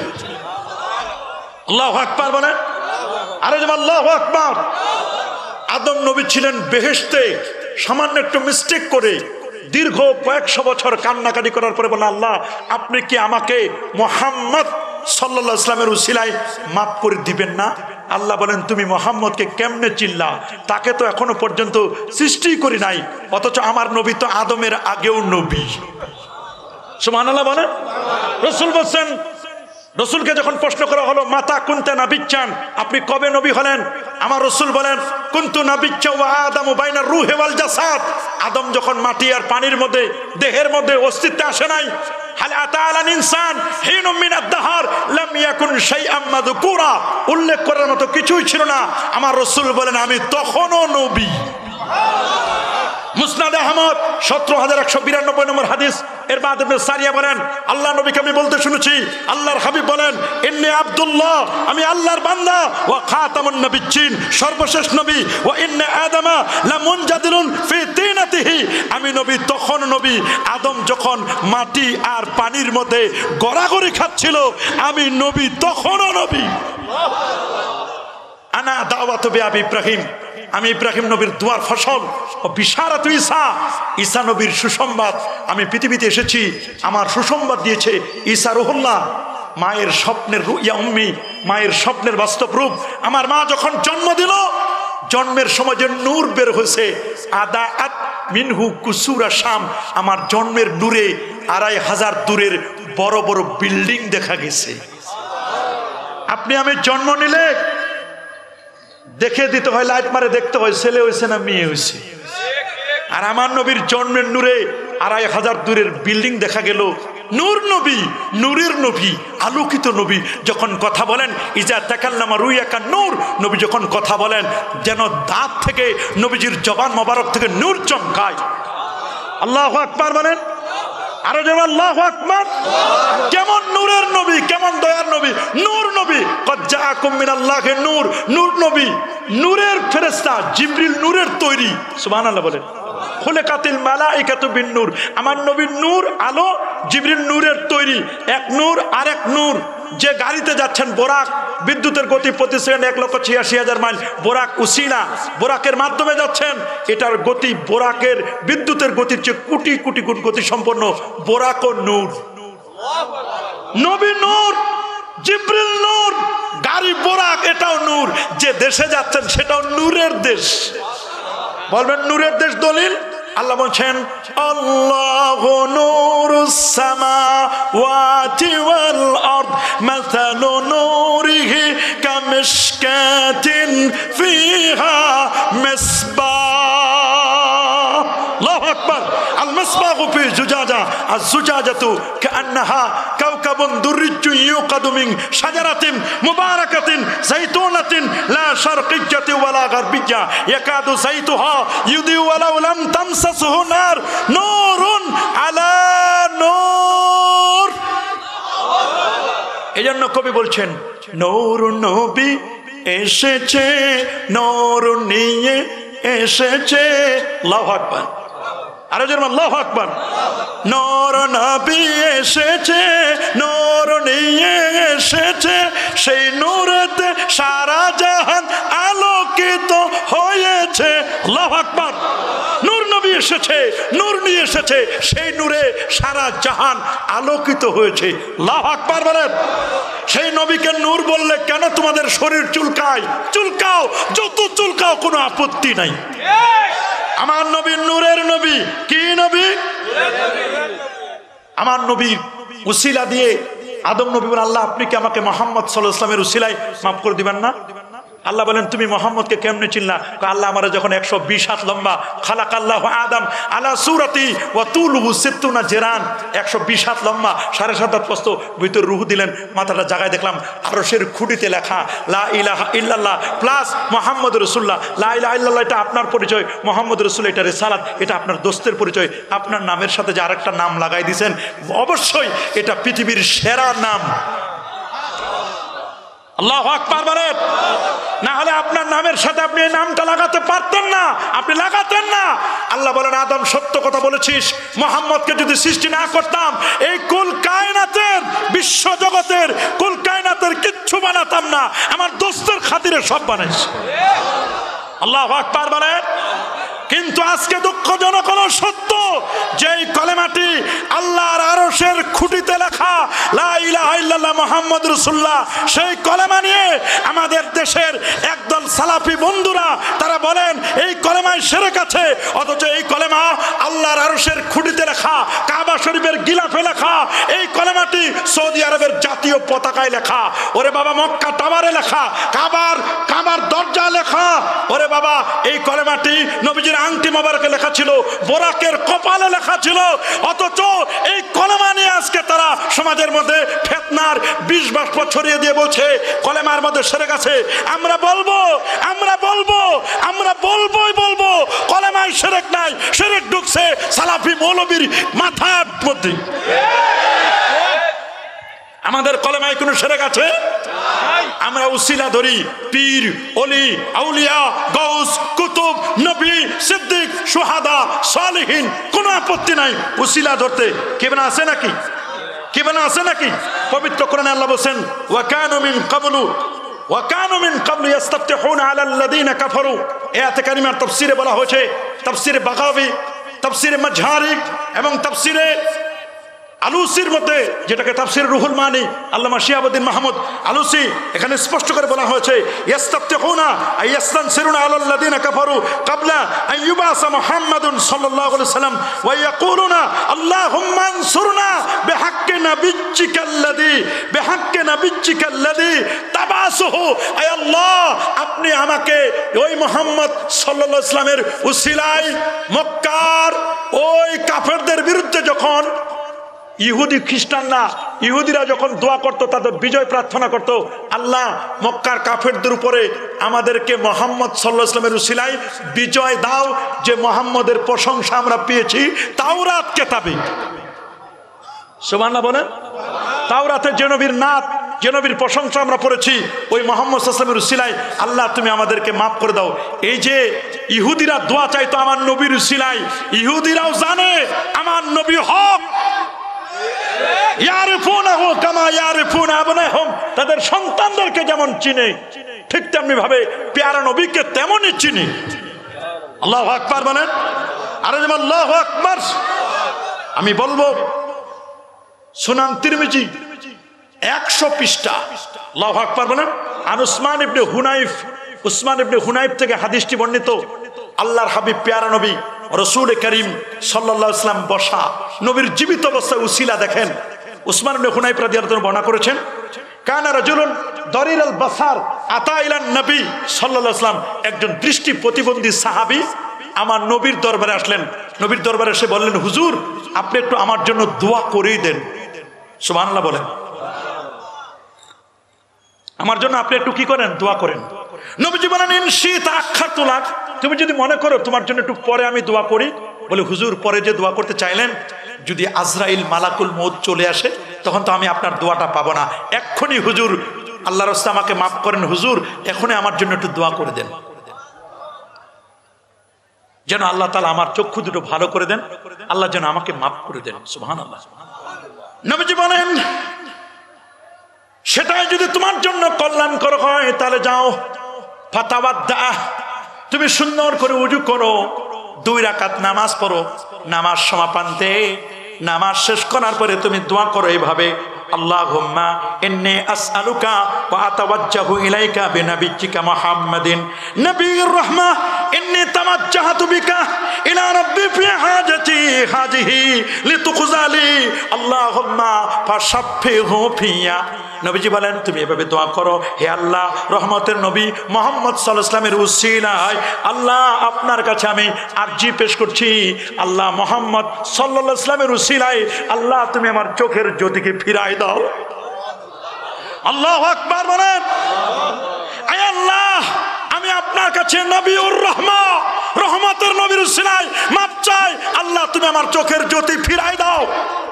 আল্লাহু আকবার বলেন। আরে আল্লাহু আকবার। আদম নবী ছিলেন বেহেশতে, সামান্য একটু মিস্টেক করে দীর্ঘ কয়েকশো বছর কান্নাকাটি করার পরে বলেন, আল্লাহ আপনি কি আমাকে মুহাম্মদ সাল্লাল্লাহু আলাইহি ওয়াসাল্লামের উসিলায় মাফ করে দিবেন না? আল্লাহ বলেন, তুমি মুহাম্মদকে কেমনে চিল্লা? তাকে তো এখনো পর্যন্ত সৃষ্টি করি নাই, অথচ আমার নবী তো আদমের আগেও নবী। সুবহানাল্লাহ বলেন। রাসূল বলেন, রসুলকে যখন প্রশ্ন করা হলো মাতা কুনতা নাবিয়্যান, আপনি কবে নবী হলেন? আমার রসুল বলেন, কুনতু নাবিয়্যান ওয়া আদামু বাইনার রূহি ওয়াল জাসাদ। আদম যখন মাটি আর পানির মধ্যে, দেহের মধ্যে অস্তিত্বে আসে নাই। হাল আতা আলাল ইনসান হিনুম মিনাদ দাহর লাম ইয়াকুন শাইআম মাযকুরা, উল্লেখ করার মতো কিছুই ছিল না। আমার রসুল বলেন, আমি তখনও নবী। মুসনাদ আহমদ 17192 নম্বর হাদিস। এর বাদ ইবনে সারিয়া বলেন, আল্লাহ নবীকে আমি বলতে শুনেছি, আল্লাহর হাবিব বলেন, ইন্নী আব্দুল্লাহ, আমি আল্লাহর বান্দা, ওয়া খাতামুন নবিয়্যিন, সর্বশেষ নবী, ওয়া ইন্না আদামা লামুনজাদিলুন ফি তিনাতিহি, আমি নবী তখন নবী, আদম যখন মাটি আর পানির মধ্যে গড়াগড়ি খাচ্ছিল, আমি নবী তখনও নবী। আনা দাওয়াতু বিআবি ইব্রাহিম, আমি ইব্রাহিম নবীর দুয়ার ফসল ও বিশারাতু ঈসা, ঈসা নবীর সুসংবাদ। আমি পৃথিবীতে এসেছি, আমার সুসংবাদ দিয়েছে ঈসা রুহুল্লাহ। মায়ের স্বপ্নের রুইয়া উম্মি, মায়ের স্বপ্নের বাস্তব রূপ। আমার মা যখন জন্ম দিল, জন্মের সময় যে নূর বের হয়েছে, আদাআত মিনহু কুসুরা শাম, আমার জন্মের নূরে 2500 দূরের বড় বড় বিল্ডিং দেখা গেছে। আপনি আমি জন্ম নিলে দেখে দিতে হয়, লাইট মারে দেখতে হয় ছেলে হয়েছে না মেয়ে হয়েছে। আর আমার নবীর জন্মের নূরে 2500 দূরের বিল্ডিং দেখা গেল। নূর নবী, নূরের নবী, আলোকিত নবী যখন কথা বলেন, ইজা তাকাল্লামা রুইয়াকা নূর, নবী যখন কথা বলেন যেন দাঁত থেকে, নবীজির জবান মোবারক থেকে নূর চমকায়। আল্লাহু আকবার বলেন। আরো যেমন আল্লাহু আকবার। কেমন নূরের নবী, কেমন দয়ার নবী, নূর নবী। কদ জাআকুম মিনাল্লাহি নূর, নূর নবী, নূরের ফেরেশতা, জিবরিল নূরের তৈরি। সুবহানাল্লাহ বলেন। খুলিকাতিল মালাইকাতু বিন নূর, আমার নবী নূর, আলো, জিবরিল নূরের তৈরি। এক নূর আর এক নূর। যে গাড়িতে যাচ্ছেন বোরাক, বিদ্যুতের গতি প্রতি সেকেন্ড 1,86,000 মাইল। বোরাক উসিলা, বোরাকের মাধ্যমে যাচ্ছেন, এটার গতি বোরাকের বিদ্যুতের গতির চেয়ে কোটি কোটি গুণ গতি সম্পন্ন। বোরাক ও নূর, নবী নূর, জিবরিল নূর, গাড়ি বোরাক এটাও নূর। যে দেশে যাচ্ছেন সেটাও নূরের দেশ। বলবেন নূরের দেশ দলিল? আল্লাহ বলছেন আল্লাহু নূরুস সামাওয়াতি ওয়াল আরদ মাসালু নূরিহি কামিশকাতিন ফিহা মিসবাহ। আল্লাহু আকবার। আল মিসবাহু ফি জুজাজা, আজ জুজাজাতু কান্নাহা কাওকাবুন দুররিয়্যুন ইউকাদু মিন শাজারাতিন মুবারাকাতিন যাইতুনাতিন লা শারকিয়্যাতি ওয়ালা গারবিয়্যা ইয়াকাদু যাইতুহা ইউদিউ ওয়ালাউ লাম তামসাসহু নার নূরুন আলা নূর। এজন্য কবি বলছেন নূর নবী এসেছে, নূর নিয়ে এসেছে। আল্লাহু আকবার। আরো জোরে আল্লাহু আকবার। নূর নবী এসেছে, নূর নিয়ে এসেছে, সেই নূরেতে সারা জাহান আলোকিত হয়েছে। আল্লাহু আকবার। নূর নবী এসেছে, নূর নিয়ে এসেছে, সেই নূরে সারা জাহান আলোকিত হয়েছে। আল্লাহু আকবার বলেন। সেই নবীকে নূর বললে কেন তোমাদের শরীর চুলকায়? চুলকাও, যত চুলকাও, কোনো আপত্তি নাই। আমার নবী নূরের নবী। কি নবী? আমার নবী উসিলা দিয়ে আদম নবী বলেন আল্লাহ আপনি কি আমাকে মুহাম্মদ সাল্লাল্লাহু আলাইহি ওয়াসাল্লামের উসিলায় মাফ করে দিবেন না? আল্লাহ বলেন তুমি মোহাম্মদকে কেমনে চিনলা? আল্লাহ আমার যখন 120 হাত লম্বা, খালাকাল্লাহু আদম আলা সূরাতি ওয়া তুলুহু 60 জেরান, 120 হাত লম্বা, 7.5 হাত প্রস্থ, ভিতর রূহ দিলেন, মাথাটা জায়গায় দেখলাম আরশের খুঁটিতে লেখা লা ইলাহা ইল্লাল্লাহ প্লাস মুহাম্মদুর রাসূলুল্লাহ। লা ইলাহা ইল্লাল্লাহ এটা আপনার পরিচয়, মুহাম্মদুর রাসূল এটা রিসালাত, এটা আপনার দোস্তের পরিচয়। আপনার নামের সাথে যে আরেকটা নাম লাগাই দিয়েছেন, অবশ্যই এটা পৃথিবীর সেরা নাম। আল্লাহু আকবার বলেন। না হলে আপনার নামের সাথে আপনি এই নামটা লাগাতে পারতেন না, আপনি লাগাতেন না। আল্লাহ বলেন আদম সত্য কথা বলেছিস, মুহাম্মদকে যদি সৃষ্টি না করতাম এই কুল কায়নাতের, বিশ্ব জগতের কুল কায়নাতের কিচ্ছু বানাতাম না, আমার দোস্তের খাতিরে সব বানাইছি। আল্লাহু আকবার বলেন। কিন্তু আজকে দুঃখজনক হলো সত্য, যেই কলেমাটি আল্লাহর আরশের খুঁটিতে লেখা লা ইলাহা ইল্লাল্লাহ মুহাম্মাদুর রাসূলুল্লাহ, সেই কলেমা নিয়ে আমাদের দেশের একদল সালাফি বন্ধুরা তারা বলেন এই কলেমায় শিরক আছে, অথচ এই কলেমা আল্লাহর আরশের খুঁটিতে লেখা, কাবা শরীফের গিলাফে লেখা, এই কলেমাটি সৌদি আরবের জাতীয় পতাকায় লেখা, ওরে বাবা মক্কা টাওয়ারে লেখা, কাবার দরজা লেখা, ওরে বাবা এই কলেমাটি নবীজির আংটি মোবারকে লেখা ছিল, বোরাকের কপালে লেখা ছিল, অথচ এই কলেমা নিয়ে আজকে তারা সমাজের মধ্যে ফিতনার বিষ বাষ্প ছড়িয়ে দিয়ে বলছে কলেমার মধ্যে শিরক আছে। আমরা বলবো কলেমায় শিরক নাই, শিরক ঢুকছে সালাফি মৌলবীর মাথার মধ্যে। আমাদের কলেমায় কোনো শিরক আছে? আমরা উসিলা ধরি, পীর, অলি, আউলিয়া, গাউস, কুতুব, নবী, সিদ্দিক, শুহাদা, সালেহিন, কোনো আপত্তি নাই উসিলা ধরতে। কি বানা আছে নাকি? কি বানা আছে নাকি? পবিত্র কোরআনে আল্লাহ বলেন ওয়া কানু মিন ক্বাবলু ইস্তাফতিহুনা আলাল্লাযীনা কাফারু। এই আয়াতে কারিমার তাফসীরে বলা হয়েছে, তাফসীরে বাগাবী, তাফসীরে মাজহারি এবং তাফসীরে আলুসির মধ্যে, যেটাকে তাফসীর রুহুল মানি আল্লামা শিহাবুদ্দিন মাহমুদ আলুসি, এখানে স্পষ্ট করে বলা হয়েছে ইস্তাফতিহুনা আই ইস্তানসিরুনা আলাল্লাযীনা কাফারু ক্বাবলা আন ইউবাসা মুহাম্মাদুন সাল্লাল্লাহু আলাইহি ওয়াসাল্লাম ওয়া ইয়াকুলুনা আল্লাহুম্মা আনসুরনা বিহাক্কি নাবিয়্যিকাল্লাযী তাবাসুহু। আয় আল্লাহ আপনি আমাকে ওই মুহাম্মদ সাল্লাল্লাহু আলাইহি ওয়াসাল্লামের উসিলায় মক্কার ওই কাফেরদের বিরুদ্ধে যখন ইহুদি খ্রিস্টানরা, ইহুদিরা যখন দোয়া করতো, তাদের বিজয় প্রার্থনা করতো, আল্লাহ মক্কার কাফেরদের উপরে আমাদেরকে মুহাম্মদ সাল্লাল্লাহু আলাইহি ওয়াসাল্লামের উসিলায় বিজয় দাও, যে মুহাম্মদের প্রশংসা আমরা পেয়েছি তাওরাত কিতাবে। সুবহানাল্লাহ বলেন। তাওরাতে যে নবীর নাত, যে নবীর প্রশংসা আমরা পড়েছি, ওই মুহাম্মদ সাল্লাল্লাহু আলাইহি ওয়াসাল্লামের উসিলায় আল্লাহ তুমি আমাদেরকে মাফ করে দাও। এই যে ইহুদিরা দোয়া চাইতো আমার নবীর উসিলায়, ইহুদিরাও জানে আমার নবী হক, ইয়ারিফুনাহু কামা ইয়ারিফুনা আবনাহুম, তাদের সন্তানদেরকে যেমন চিনে ঠিক তেমনি ভাবে পেয়ারা নবীকে তেমনই চিনি। আল্লাহু আকবার বলেন, আরে আল্লাহু আকবার। আমি বলবো সুনান তিরমিজি 100 পৃষ্ঠা। আল্লাহু আকবার বলেন। আর উসমান ইবনে হুনাইফ থেকে হাদিসটি বর্ণিত। আল্লাহর হাবিব পেয়ারা নবী রাসূল করিম সাল্লাল্লাহু আলাইহি ওয়াসাল্লাম বসা নবীর জীবিত অবস্থায় উসিলা দেখেন। উসমান ইবনে হুনাইফ রাদিয়াল্লাহু আনহু বর্ণনা করেছেন, কানা রাজুলুন দরিরাল বাসার আতা ইলান নবী সাল্লাল্লাহু আলাইহি ওয়াসাল্লাম, একজন দৃষ্টি প্রতিবন্ধী সাহাবী আমার নবীর দরবারে আসলেন। নবীর দরবারে এসে বললেন, হুজুর আপনি একটু আমার জন্য দোয়া করেই দেন। সুবহানাল্লাহ বলেন, আমার জন্য আপনি একটু কি করেন, দোয়া করেন। নবীজি বলেন, ইনশিতা আখারতু লাক, তুমি যদি মনে করো তোমার জন্য একটু পরে আমি দোয়া করি। বলে, হুজুর পরে যে দোয়া করতে চাইলেন, যদি আজরাইল মালাকুল মউত চলে আসে তখন তো আমি আপনার দোয়াটা পাবো না। এক্ষুনি হুজুর আল্লাহর রাস্তায় আমাকে মাফ করেন হুজুর, এখনই আমার জন্য একটু দোয়া করে দেন, যেন আল্লাহ তাআলা আমার চক্ষু দুটো ভালো করে দেন, আল্লাহ যেন আমাকে মাফ করে দেন। সুবহানাল্লাহ। নবীজি বলেন, সেটাই যদি তোমার জন্য কল্যাণকর হয় তাহলে যাও, ফাতাওয়াদ্দা, তুমি সুন্দর করে ওযু করো, 2 রাকাত নামাজ পড়ো, নামাজ সমাপনান্তে নামাজ শেষ করার পরে তুমি দোয়া করো এইভাবে, আল্লাহুম্মা ইন্নী আসআলুকা ওয়া আতাওয়াজ্জাহু ইলাইকা বিনাবিয়্যিকা মুহাম্মাদিন নবিয়্যির রাহমাহ ইন্নী তাওয়াজ্জাহতু বিকা ইলা রাব্বি ফি হাজাতি হাযিহি লিতুকযালি আল্লাহুম্মা ফাশাফিহু ফিয়া। নবীজি বলেন, তুমি এভাবে দোয়া করো, হে আল্লাহ রহমতের নবী মুহাম্মদ সাল্লাল্লাহু আলাইহি ওয়াসাল্লামের উসিলায় আল্লাহ আপনার কাছে আমি আরজি পেশ করছি, আল্লাহ মুহাম্মদ সাল্লাল্লাহু আলাইহি ওয়াসাল্লামের উসিলায় আল্লাহ তুমি আমার চোখের জ্যোতিকে ফিরাই দাও। আল্লাহু আকবার বলেন। আয় আল্লাহ, আমি আপনার কাছে নবীউর রহমা রহমতের নবীর উসিলায় মাপ চাই, আল্লাহ তুমি আমার চোখের জ্যোতি ফিরাই দাও।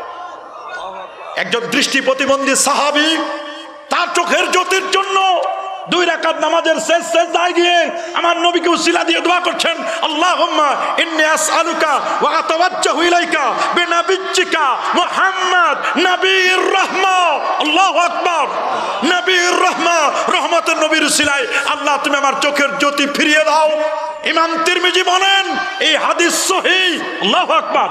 একজন দৃষ্টি প্রতিবন্ধী সাহাবী তার চোখের জ্যোতির জন্য 2 রাকাত নামাজের শেষ সেজদায় গিয়ে আমার নবীকে উসিলা দিয়ে দোয়া করছেন, আল্লাহুম্মা ইন্নী আসআলুকা ওয়া আতাওয়াজ্জাহু ইলাইকা বিনাবিয়্যিকা মুহাম্মদ নবীর রাহমা। আল্লাহু আকবার। নবীর রাহমা রহমতের নবীর উসিলায় আল্লাহ তুমি আমার চোখের জ্যোতি ফিরিয়ে দাও। ইমাম তিরমিজি বলেন, এই হাদিস সহিহ। আল্লাহু আকবার।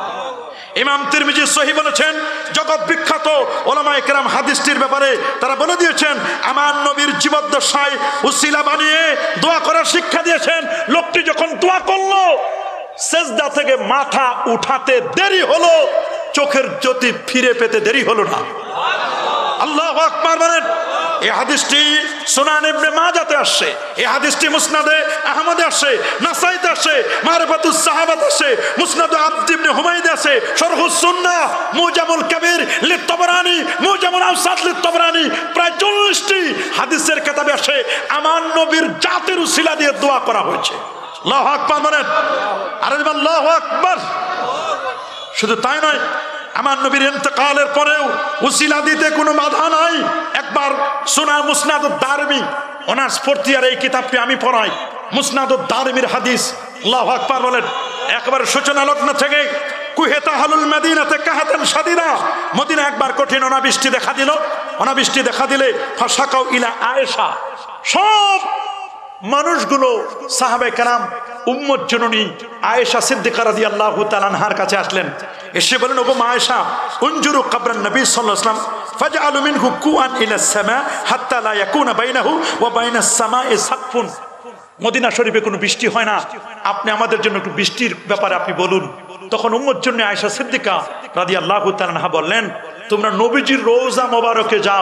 ইমাম তিরমিজি সহিহ বলেছেন, জগৎ বিখ্যাত উলামায়ে কেরাম হাদিসটির ব্যাপারে তারা বলে দিয়েছেন, আমার নবীর জীবদ্দশায় উসিলা বানিয়ে দোয়া করার শিক্ষা দিয়েছেন। লোকটি যখন দোয়া করলো, সেজদা থেকে মাথা উঠাতে দেরি হলো, চোখের জ্যোতি ফিরে পেতে দেরি হলো না। আল্লাহু আকবার বলেন। এই হাদিসটি সুনান ইবনে মাজাতে আসছে, এই হাদিসটি মুসনাদে আহমদে আসছে, নাসাইতে আসছে, মারিফাতুস সাহাবাতে আসছে, মুসনাদে আব্দ ইবনে হুমায়দে আছে, শরহুস সুন্নাহ, মুজামুল কবির লিত-তাবরানী, মুজামুল আওসাত লিত-তাবরানী, প্রায় 40টি হাদিসের কিতাবে আসে আমার নবীর জাতের উসিলা দিয়ে দোয়া করা হয়েছে। আল্লাহু আকবার বলেন। আরে আল্লাহু আকবার। শুধু তাই নয়, আমার নবীর ইন্তেকালের পরেও উসিলা দিতে কোনো বাধা নাই। একবার সুনান মুসনাদুদ দারমি অনার্স 4th ইয়ার এই কিতাবটি আমি পড়াই, মুসনাদুদ দারমির হাদিস। আল্লাহু আকবার বলেন। একবার সূচনা লগ্ন থেকে কুহেতা হালুল মদিনাতে কাহাতান শাদীদা, মদিনা একবার কঠিন অনাবৃষ্টি দেখা দিল। অনাবৃষ্টি দেখা দিলে ফাশাকাউ ইলা আয়েশা, সব মানুষগুলো সাহাবায়ে কেরাম উম্মত জননী আয়েশা সিদ্দিকা রাদিয়াল্লাহু তাআলা আনহার কাছে আসলেন। এসে বলেন, ওগো মা আয়েশা, উনজুরু কবরান নবী সাল্লাল্লাহু আলাইহি ওয়াসাল্লাম ফাজআলু মিনহু কুআন ইলা সামা হাত্তা লা ইয়াকুনা বাইনাহু ওয়া বাইনাস সামা'i সাকফুন। মদিনা শরীফে কোনো বৃষ্টি হয় না, আপনি আমাদের জন্য একটু বৃষ্টির ব্যাপারে আপনি বলুন। তখন উম্মত জননী আয়েশা সিদ্দিকা রাদিয়াল্লাহু তাআলা আনহা বললেন, তোমরা নবীজির রওজা মোবারকে যাও।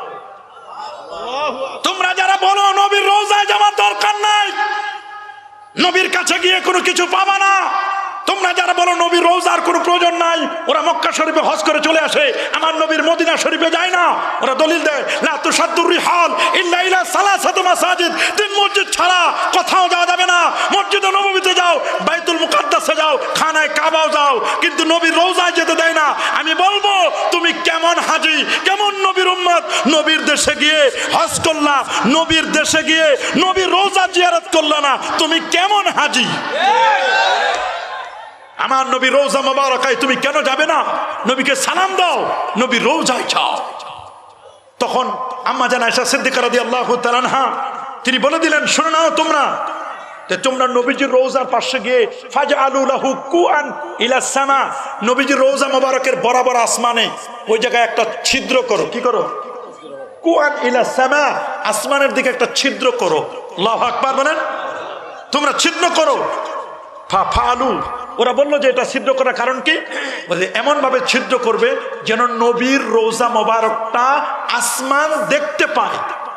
তোমরা যারা বলো নবীর রওজায় যাওয়ার দরকার নাই, নবীর কাছে গিয়ে কোনো কিছু পাবা না, তোমরা যারা বলো নবীর রওজার কোনো প্রয়োজন নাই, ওরা মক্কা শরীফে হজ করে চলে আসে, আমার নবীর মদিনা শরীফে যায় না, ওরা দলিল দেয় লা তুসাদ্দুর রিহাল ইল্লা ইলা সালাসাতু মাসাজিদ, 3 মসজিদ ছাড়া কোথাও যাওয়া যাবে না। মসজিদে নববীতে যাও, বাইতুল মুকাদ্দাসে যাও, খানায় কাবাও যাও, কিন্তু নবীর রওজায় যেতে দেয় না। আমি বলবো, তুমি কেমন হাজী, কেমন নবীর উম্মত, নবীর দেশে গিয়ে হজ করলা, নবীর দেশে গিয়ে নবীর রওজা জিয়ারত করলা না, তুমি কেমন হাজী? আমার নবী রওজা মুবারাকায় তুমি কেন যাবে না? নবীকে সালাম দাও, নবী রওজায় যাও। তখন আম্মা জান আয়েশা সিদ্দিকা রাদিয়াল্লাহু তাআলা আনহা তিনি বলে দিলেন, শুনে নাও তোমরা নবীজির রওজার পাশে গিয়ে ফাজআলু লাহু কুআন ইলা সামা, নবীজির রওজা মুবারকের বরাবর আসমানে ওই জায়গায় একটা ছিদ্র করো। কি করো? কুআন ইলা সামা, আসমানের দিকে একটা ছিদ্র করো। আল্লাহু আকবার বলেন। তোমরা ছিদ্র করো। ফাআলু, ওরা বললো যে এটা ছিদ্র করার কারণ কি? বলে এমন ভাবে ছিদ্র করবে যেন নবীর রওজা মুবারকটা আসমান দেখতে পায়।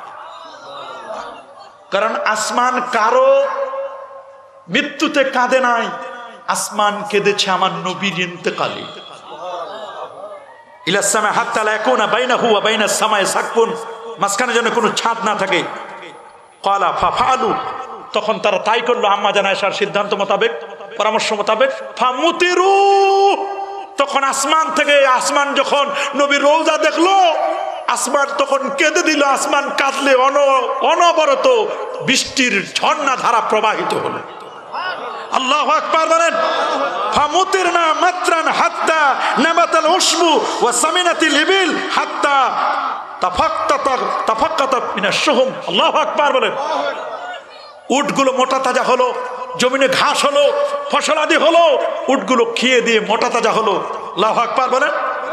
কারণ আসমান কারো মৃত্যুতে কাঁদে নাই, আসমান কেঁদেছে আমার নবীর ইন্তেকালে। ইলা সামা হাত্তা লা ইয়াকুনা বাইনাহু ওয়া বাইনাস সামাই সাকফুন, মাঝখানে যেন কোনো ছাদ না থাকে। ক্বালা ফাআলু, তখন তারা তাই করলো আম্মা জান আয়েশার সিদ্ধান্ত মোতাবেক, পরামর্শ মোতাবেক। ফামুতিরু, তখন আসমান যখন নবীর রওজা দেখলো, আসমান তখন কেঁদে দিল। আসমান কাঁদলে অনবরত বৃষ্টির ঝর্ণা ধারা প্রবাহিত হলো। আল্লাহু আকবার বলেন। ফামুতিরনা মাতরান হাত্তা নাবাতাল উশবু ওয়া সামিনাতিল ইবিল হাত্তা তাফাক্কাতাত মিনাশ শুহুম। আল্লাহু আকবার বলেন। উটগুলো মোটা তাজা হলো, জমিনে ঘাস হলো, ফসলাদি হলো, উটগুলো খেয়ে দিয়ে মোটা তাজা হলো। আল্লাহু আকবার বলেন।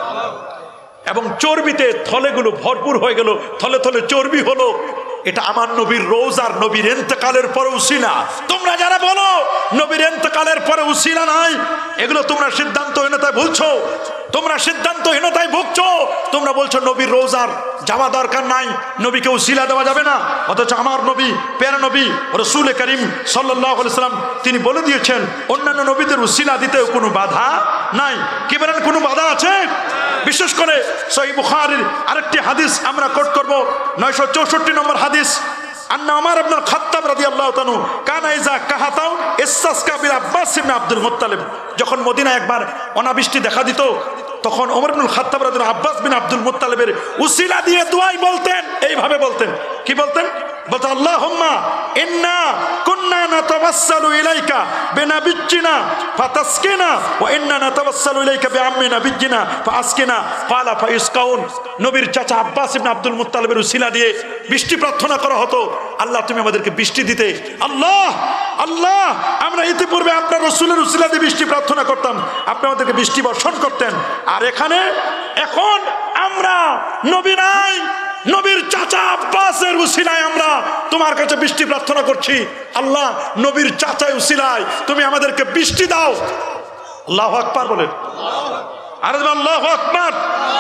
এবং চর্বিতে থলেগুলো ভরপুর হয়ে গেল, থলে থলে চর্বি হলো। এটা আমার নবীর রওজার, নবীর ইন্তেকালের পরে উসিলা। তোমরা যারা বলো নবীর ইন্তেকালের পরে উসিলা নাই, এগুলো তোমরা সিদ্ধান্তহীনতায় ভুলছো, তোমরা সিদ্ধান্তহীনতায় ভুগছো। তোমরা বলছো নবীর রওজার যাওয়া দরকার নাই, নবীকে উসিলা দেওয়া যাবে না। অথচ আমার নবী, প্যারা নবী রাসূল করিম সাল্লাল্লাহু আলাইহি ওয়াসাল্লাম তিনি বলে দিয়েছেন অন্যান্য নবীদের উসিলা দিতেও কোনো বাধা নাই। কি বলেন, কোনো বাধা আছে? বিশেষ করে সহিহ বুখারীর আরেকটি হাদিস আমরা কোট করব, 964 নম্বর হাদিস। আন্না ওমর ইবনে খাত্তাব রাদিয়াল্লাহু তাআলা কানা ইজা কাহাতাও ইসতাসকা বিল আব্বাস ইবনে আব্দুল মুত্তালিব, যখন মদিনায় একবার অনাবৃষ্টি দেখা দিত, তখন ওমর ইবনে খাত্তাব রাদিয়াল্লাহু আব্বাস বিন আব্দুল মুত্তালিবের উসিলা দিয়ে দোয়াই বলতেন। এইভাবে বলতেন। কি বলতেন? বলতেন আল্লাহুম্মা ইন্না কুন্না নাতাওয়াসসালু ইলাইকা বিনাবিয়্যিনা ফাতাসকিনা ওয়া ইন্না নাতাওয়াসসালু ইলাইকা বিআম্মি নাবিয়্যিনা ফাআসকিনা ক্বালা ফাইসকাউন। নবীর চাচা আব্বাস ইবনে আব্দুল মুত্তালিবের উসিলা দিয়ে বৃষ্টি প্রার্থনা করা হতো, আল্লাহ তুমি আমাদেরকে বৃষ্টি দিতে। আল্লাহ আল্লাহ, আমরা ইতিপূর্বে আপনার রাসূলের উসিলা দিয়ে বৃষ্টি প্রার্থনা করতাম, আপনি আমাদেরকে বৃষ্টি বর্ষণ করতেন। আর এখন আমরা নবী নাই, নবীর চাচা আব্বাসের উসিলায় আমরা তোমার কাছে বৃষ্টি প্রার্থনা করছি। আল্লাহ, নবীর চাচার উসিলায় তুমি আমাদেরকে বৃষ্টি দাও। আল্লাহু আকবার বলেন। আরে আল্লাহু আকবার।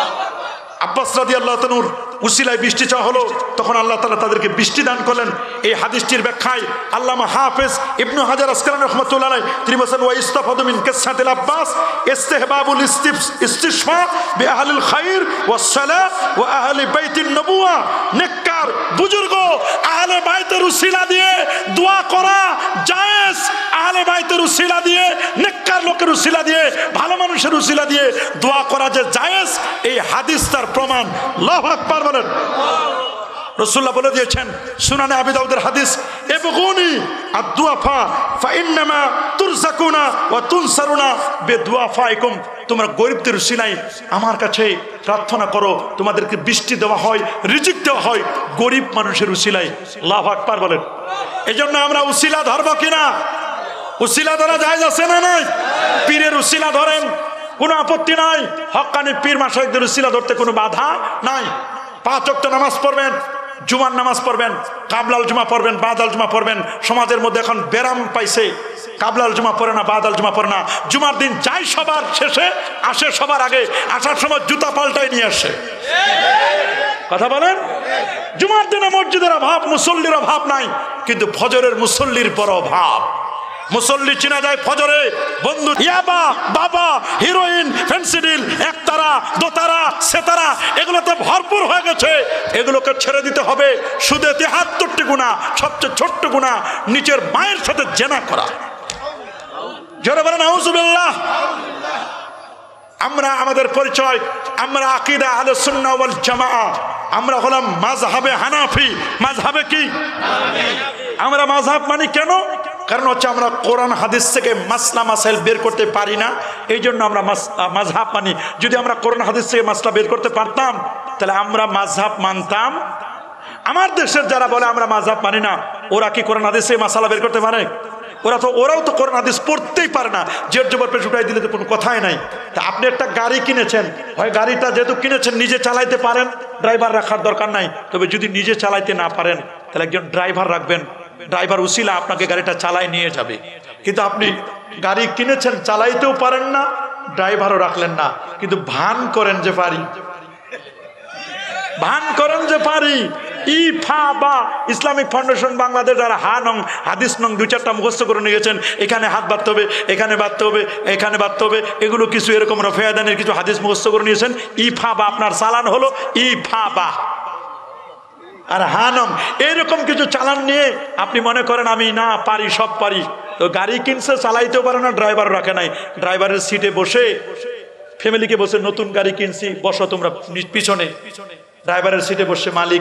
আব্বাস রাদিয়াল্লাহু তাআলার উসিলায় বৃষ্টি চাওয়া হলো, তখন আল্লাহ তাআলা তাদেরকে বৃষ্টি দান করলেন। এই হাদিসটির ব্যাখ্যায় আল্লামা হাফেজ ইবনু হাজার আসকালানী রাহমাতুল্লাহ আলাইহি তিনি বলেন, ওয়া ইস্তাফাদু মিন কিসসাতিল আব্বাস ইস্তিহবাবুল ইস্তিশফা বিআহলিল খায়র ওয়াস সালাহ ওয়া আহলি বাইতিন নবুওয়া। নেককার বুজুর্গ আহলে বাইতের উসিলা দিয়ে দোয়া করা জায়েজ। আহলে বাইতের উসিলা দিয়ে, নেককার লোকের উসিলা দিয়ে, ভালো মানুষের উসিলা দিয়ে দোয়া করা যে জায়েজ, এই হাদিস তার প্রমাণ। আল্লাহু আকবার বলেন। রাসূলুল্লাহ বলে দিয়েছেন সুনানে আবি দাউদের হাদিস, ইবগুনি আদ-দুআফা ফাইন্নামা তুরযাকুনা ওয়া তুনসারুনা বিদুআফাইকুম। তোমরা গরিবদের উসিলায় আমার কাছে প্রার্থনা করো, তোমাদেরকে বৃষ্টি দেওয়া হয়, রিজিক দেওয়া হয় গরিব মানুষের উসিলায়। আল্লাহু আকবার বলেন। এজন্য আমরা উসিলা ধরব কিনা? উসিলা ধরা জায়েজ আছে না নাই? পীরের উসিলা ধরেন, কোনো আপত্তি নাই। হক্কানি পীর মাশায়েখদের উসিলা ধরতে কোনো বাধা নাই। 5 ওয়াক্ত নামাজ পড়বেন, জুমার নামাজ পড়বেন, কাবলাল জুমা পড়বেন, বাদাল জুমা পড়বেন। সমাজের মধ্যে এখন বেরাম পাইছে, কাবলাল জুমা পড়ে না, বাদাল জুমা পড়ে না। জুমার দিন যাই সবার শেষে, আসে সবার আগে, আসার সময় জুতা পাল্টাই নিয়ে আসে। কথা বলেন। জুমার দিনে মসজিদের অভাব, মুসল্লির অভাব নাই, কিন্তু ফজরের মুসল্লির বড় অভাব। মুসল্লি চিনা যায় ফজরে, বন্ধু ইয়াবা, বাবা, হিরোইন, ফেন্সিডিল, একতারা, দোতারা, সেতারা, এগুলোতে ভরপুর হয়ে গেছে। এগুলোকে ছেড়ে দিতে হবে। সুদে 73টি গুনাহ, সবচেয়ে ছোট্ট গুনাহ নিচের মায়ের সাথে জেনা করা। জোরে বলেন আউযুবিল্লাহ। আমরা আমাদের পরিচয়, আমরা আকীদা আহলে সুন্নাহ ওয়াল জামাআহ, আমরা হলাম মাযহাবে হানাফি। মাযহাবে কি? আমরা মাযহাব মানি কেন? কারণ হচ্ছে আমরা কোরআন হাদিস থেকে মাসলা মাসাইল বের করতে পারি না, এই জন্য আমরা মাযহাব মানি। যদি আমরা কোরআন হাদিস থেকে মাসলা বের করতে পারতাম তাহলে আমরা মাযহাব মানতাম। আমার দেশের যারা বলে আমরা মাযহাব মানি না, ওরা কি কোরআন হাদিস থেকে মাসালা বের করতে পারে? ওরাও তো কোরআন হাদিস পড়তেই পারে না, জের জবর পেশ উঠাই দিলে তো কোনো কথাই নাই। তা আপনি একটা গাড়ি কিনেছেন, হয় গাড়িটা যেহেতু কিনেছেন নিজে চালাইতে পারেন, ড্রাইভার রাখার দরকার নাই। তবে যদি নিজে চালাইতে না পারেন তাহলে একজন ড্রাইভার রাখবেন, ড্রাইভার উসিলা আপনাকে গাড়িটা চালায় নিয়ে যাবে। কিন্তু আপনি গাড়ি কিনেছেন, চালাইতেও পারেন না, ড্রাইভারও রাখলেন না, কিন্তু ভান করেন যে পারি, ভান করেন যে পারি। ইফাবা ইসলামিক ফাউন্ডেশন বাংলাদেশ যারা হাদিস নং 2-4টা মুখস্থ করে নিয়ে গেছেন, এখানে হাত বাঁধতে হবে, এখানে বাঁধতে হবে, এখানে বাঁধতে হবে, এগুলো কিছু এরকম রফেয়াদানের কিছু হাদিস মুখস্থ করে নিয়েছেন। ইফাবা আপনার চালান হলো ইফাবা। আর হানম এরকম কিছু চালান নিয়ে আপনি মনে করেন আমি না পারি, সব পারি। তো গাড়ি কিনছে, চালাইতেও পারে না, ড্রাইভার রাখে নাই। ড্রাইভারের সিটে বসে ফ্যামিলিকে বসে, নতুন গাড়ি কিনছি, বসো তোমরা পিছনে। ড্রাইভারের সিটে বসে মালিক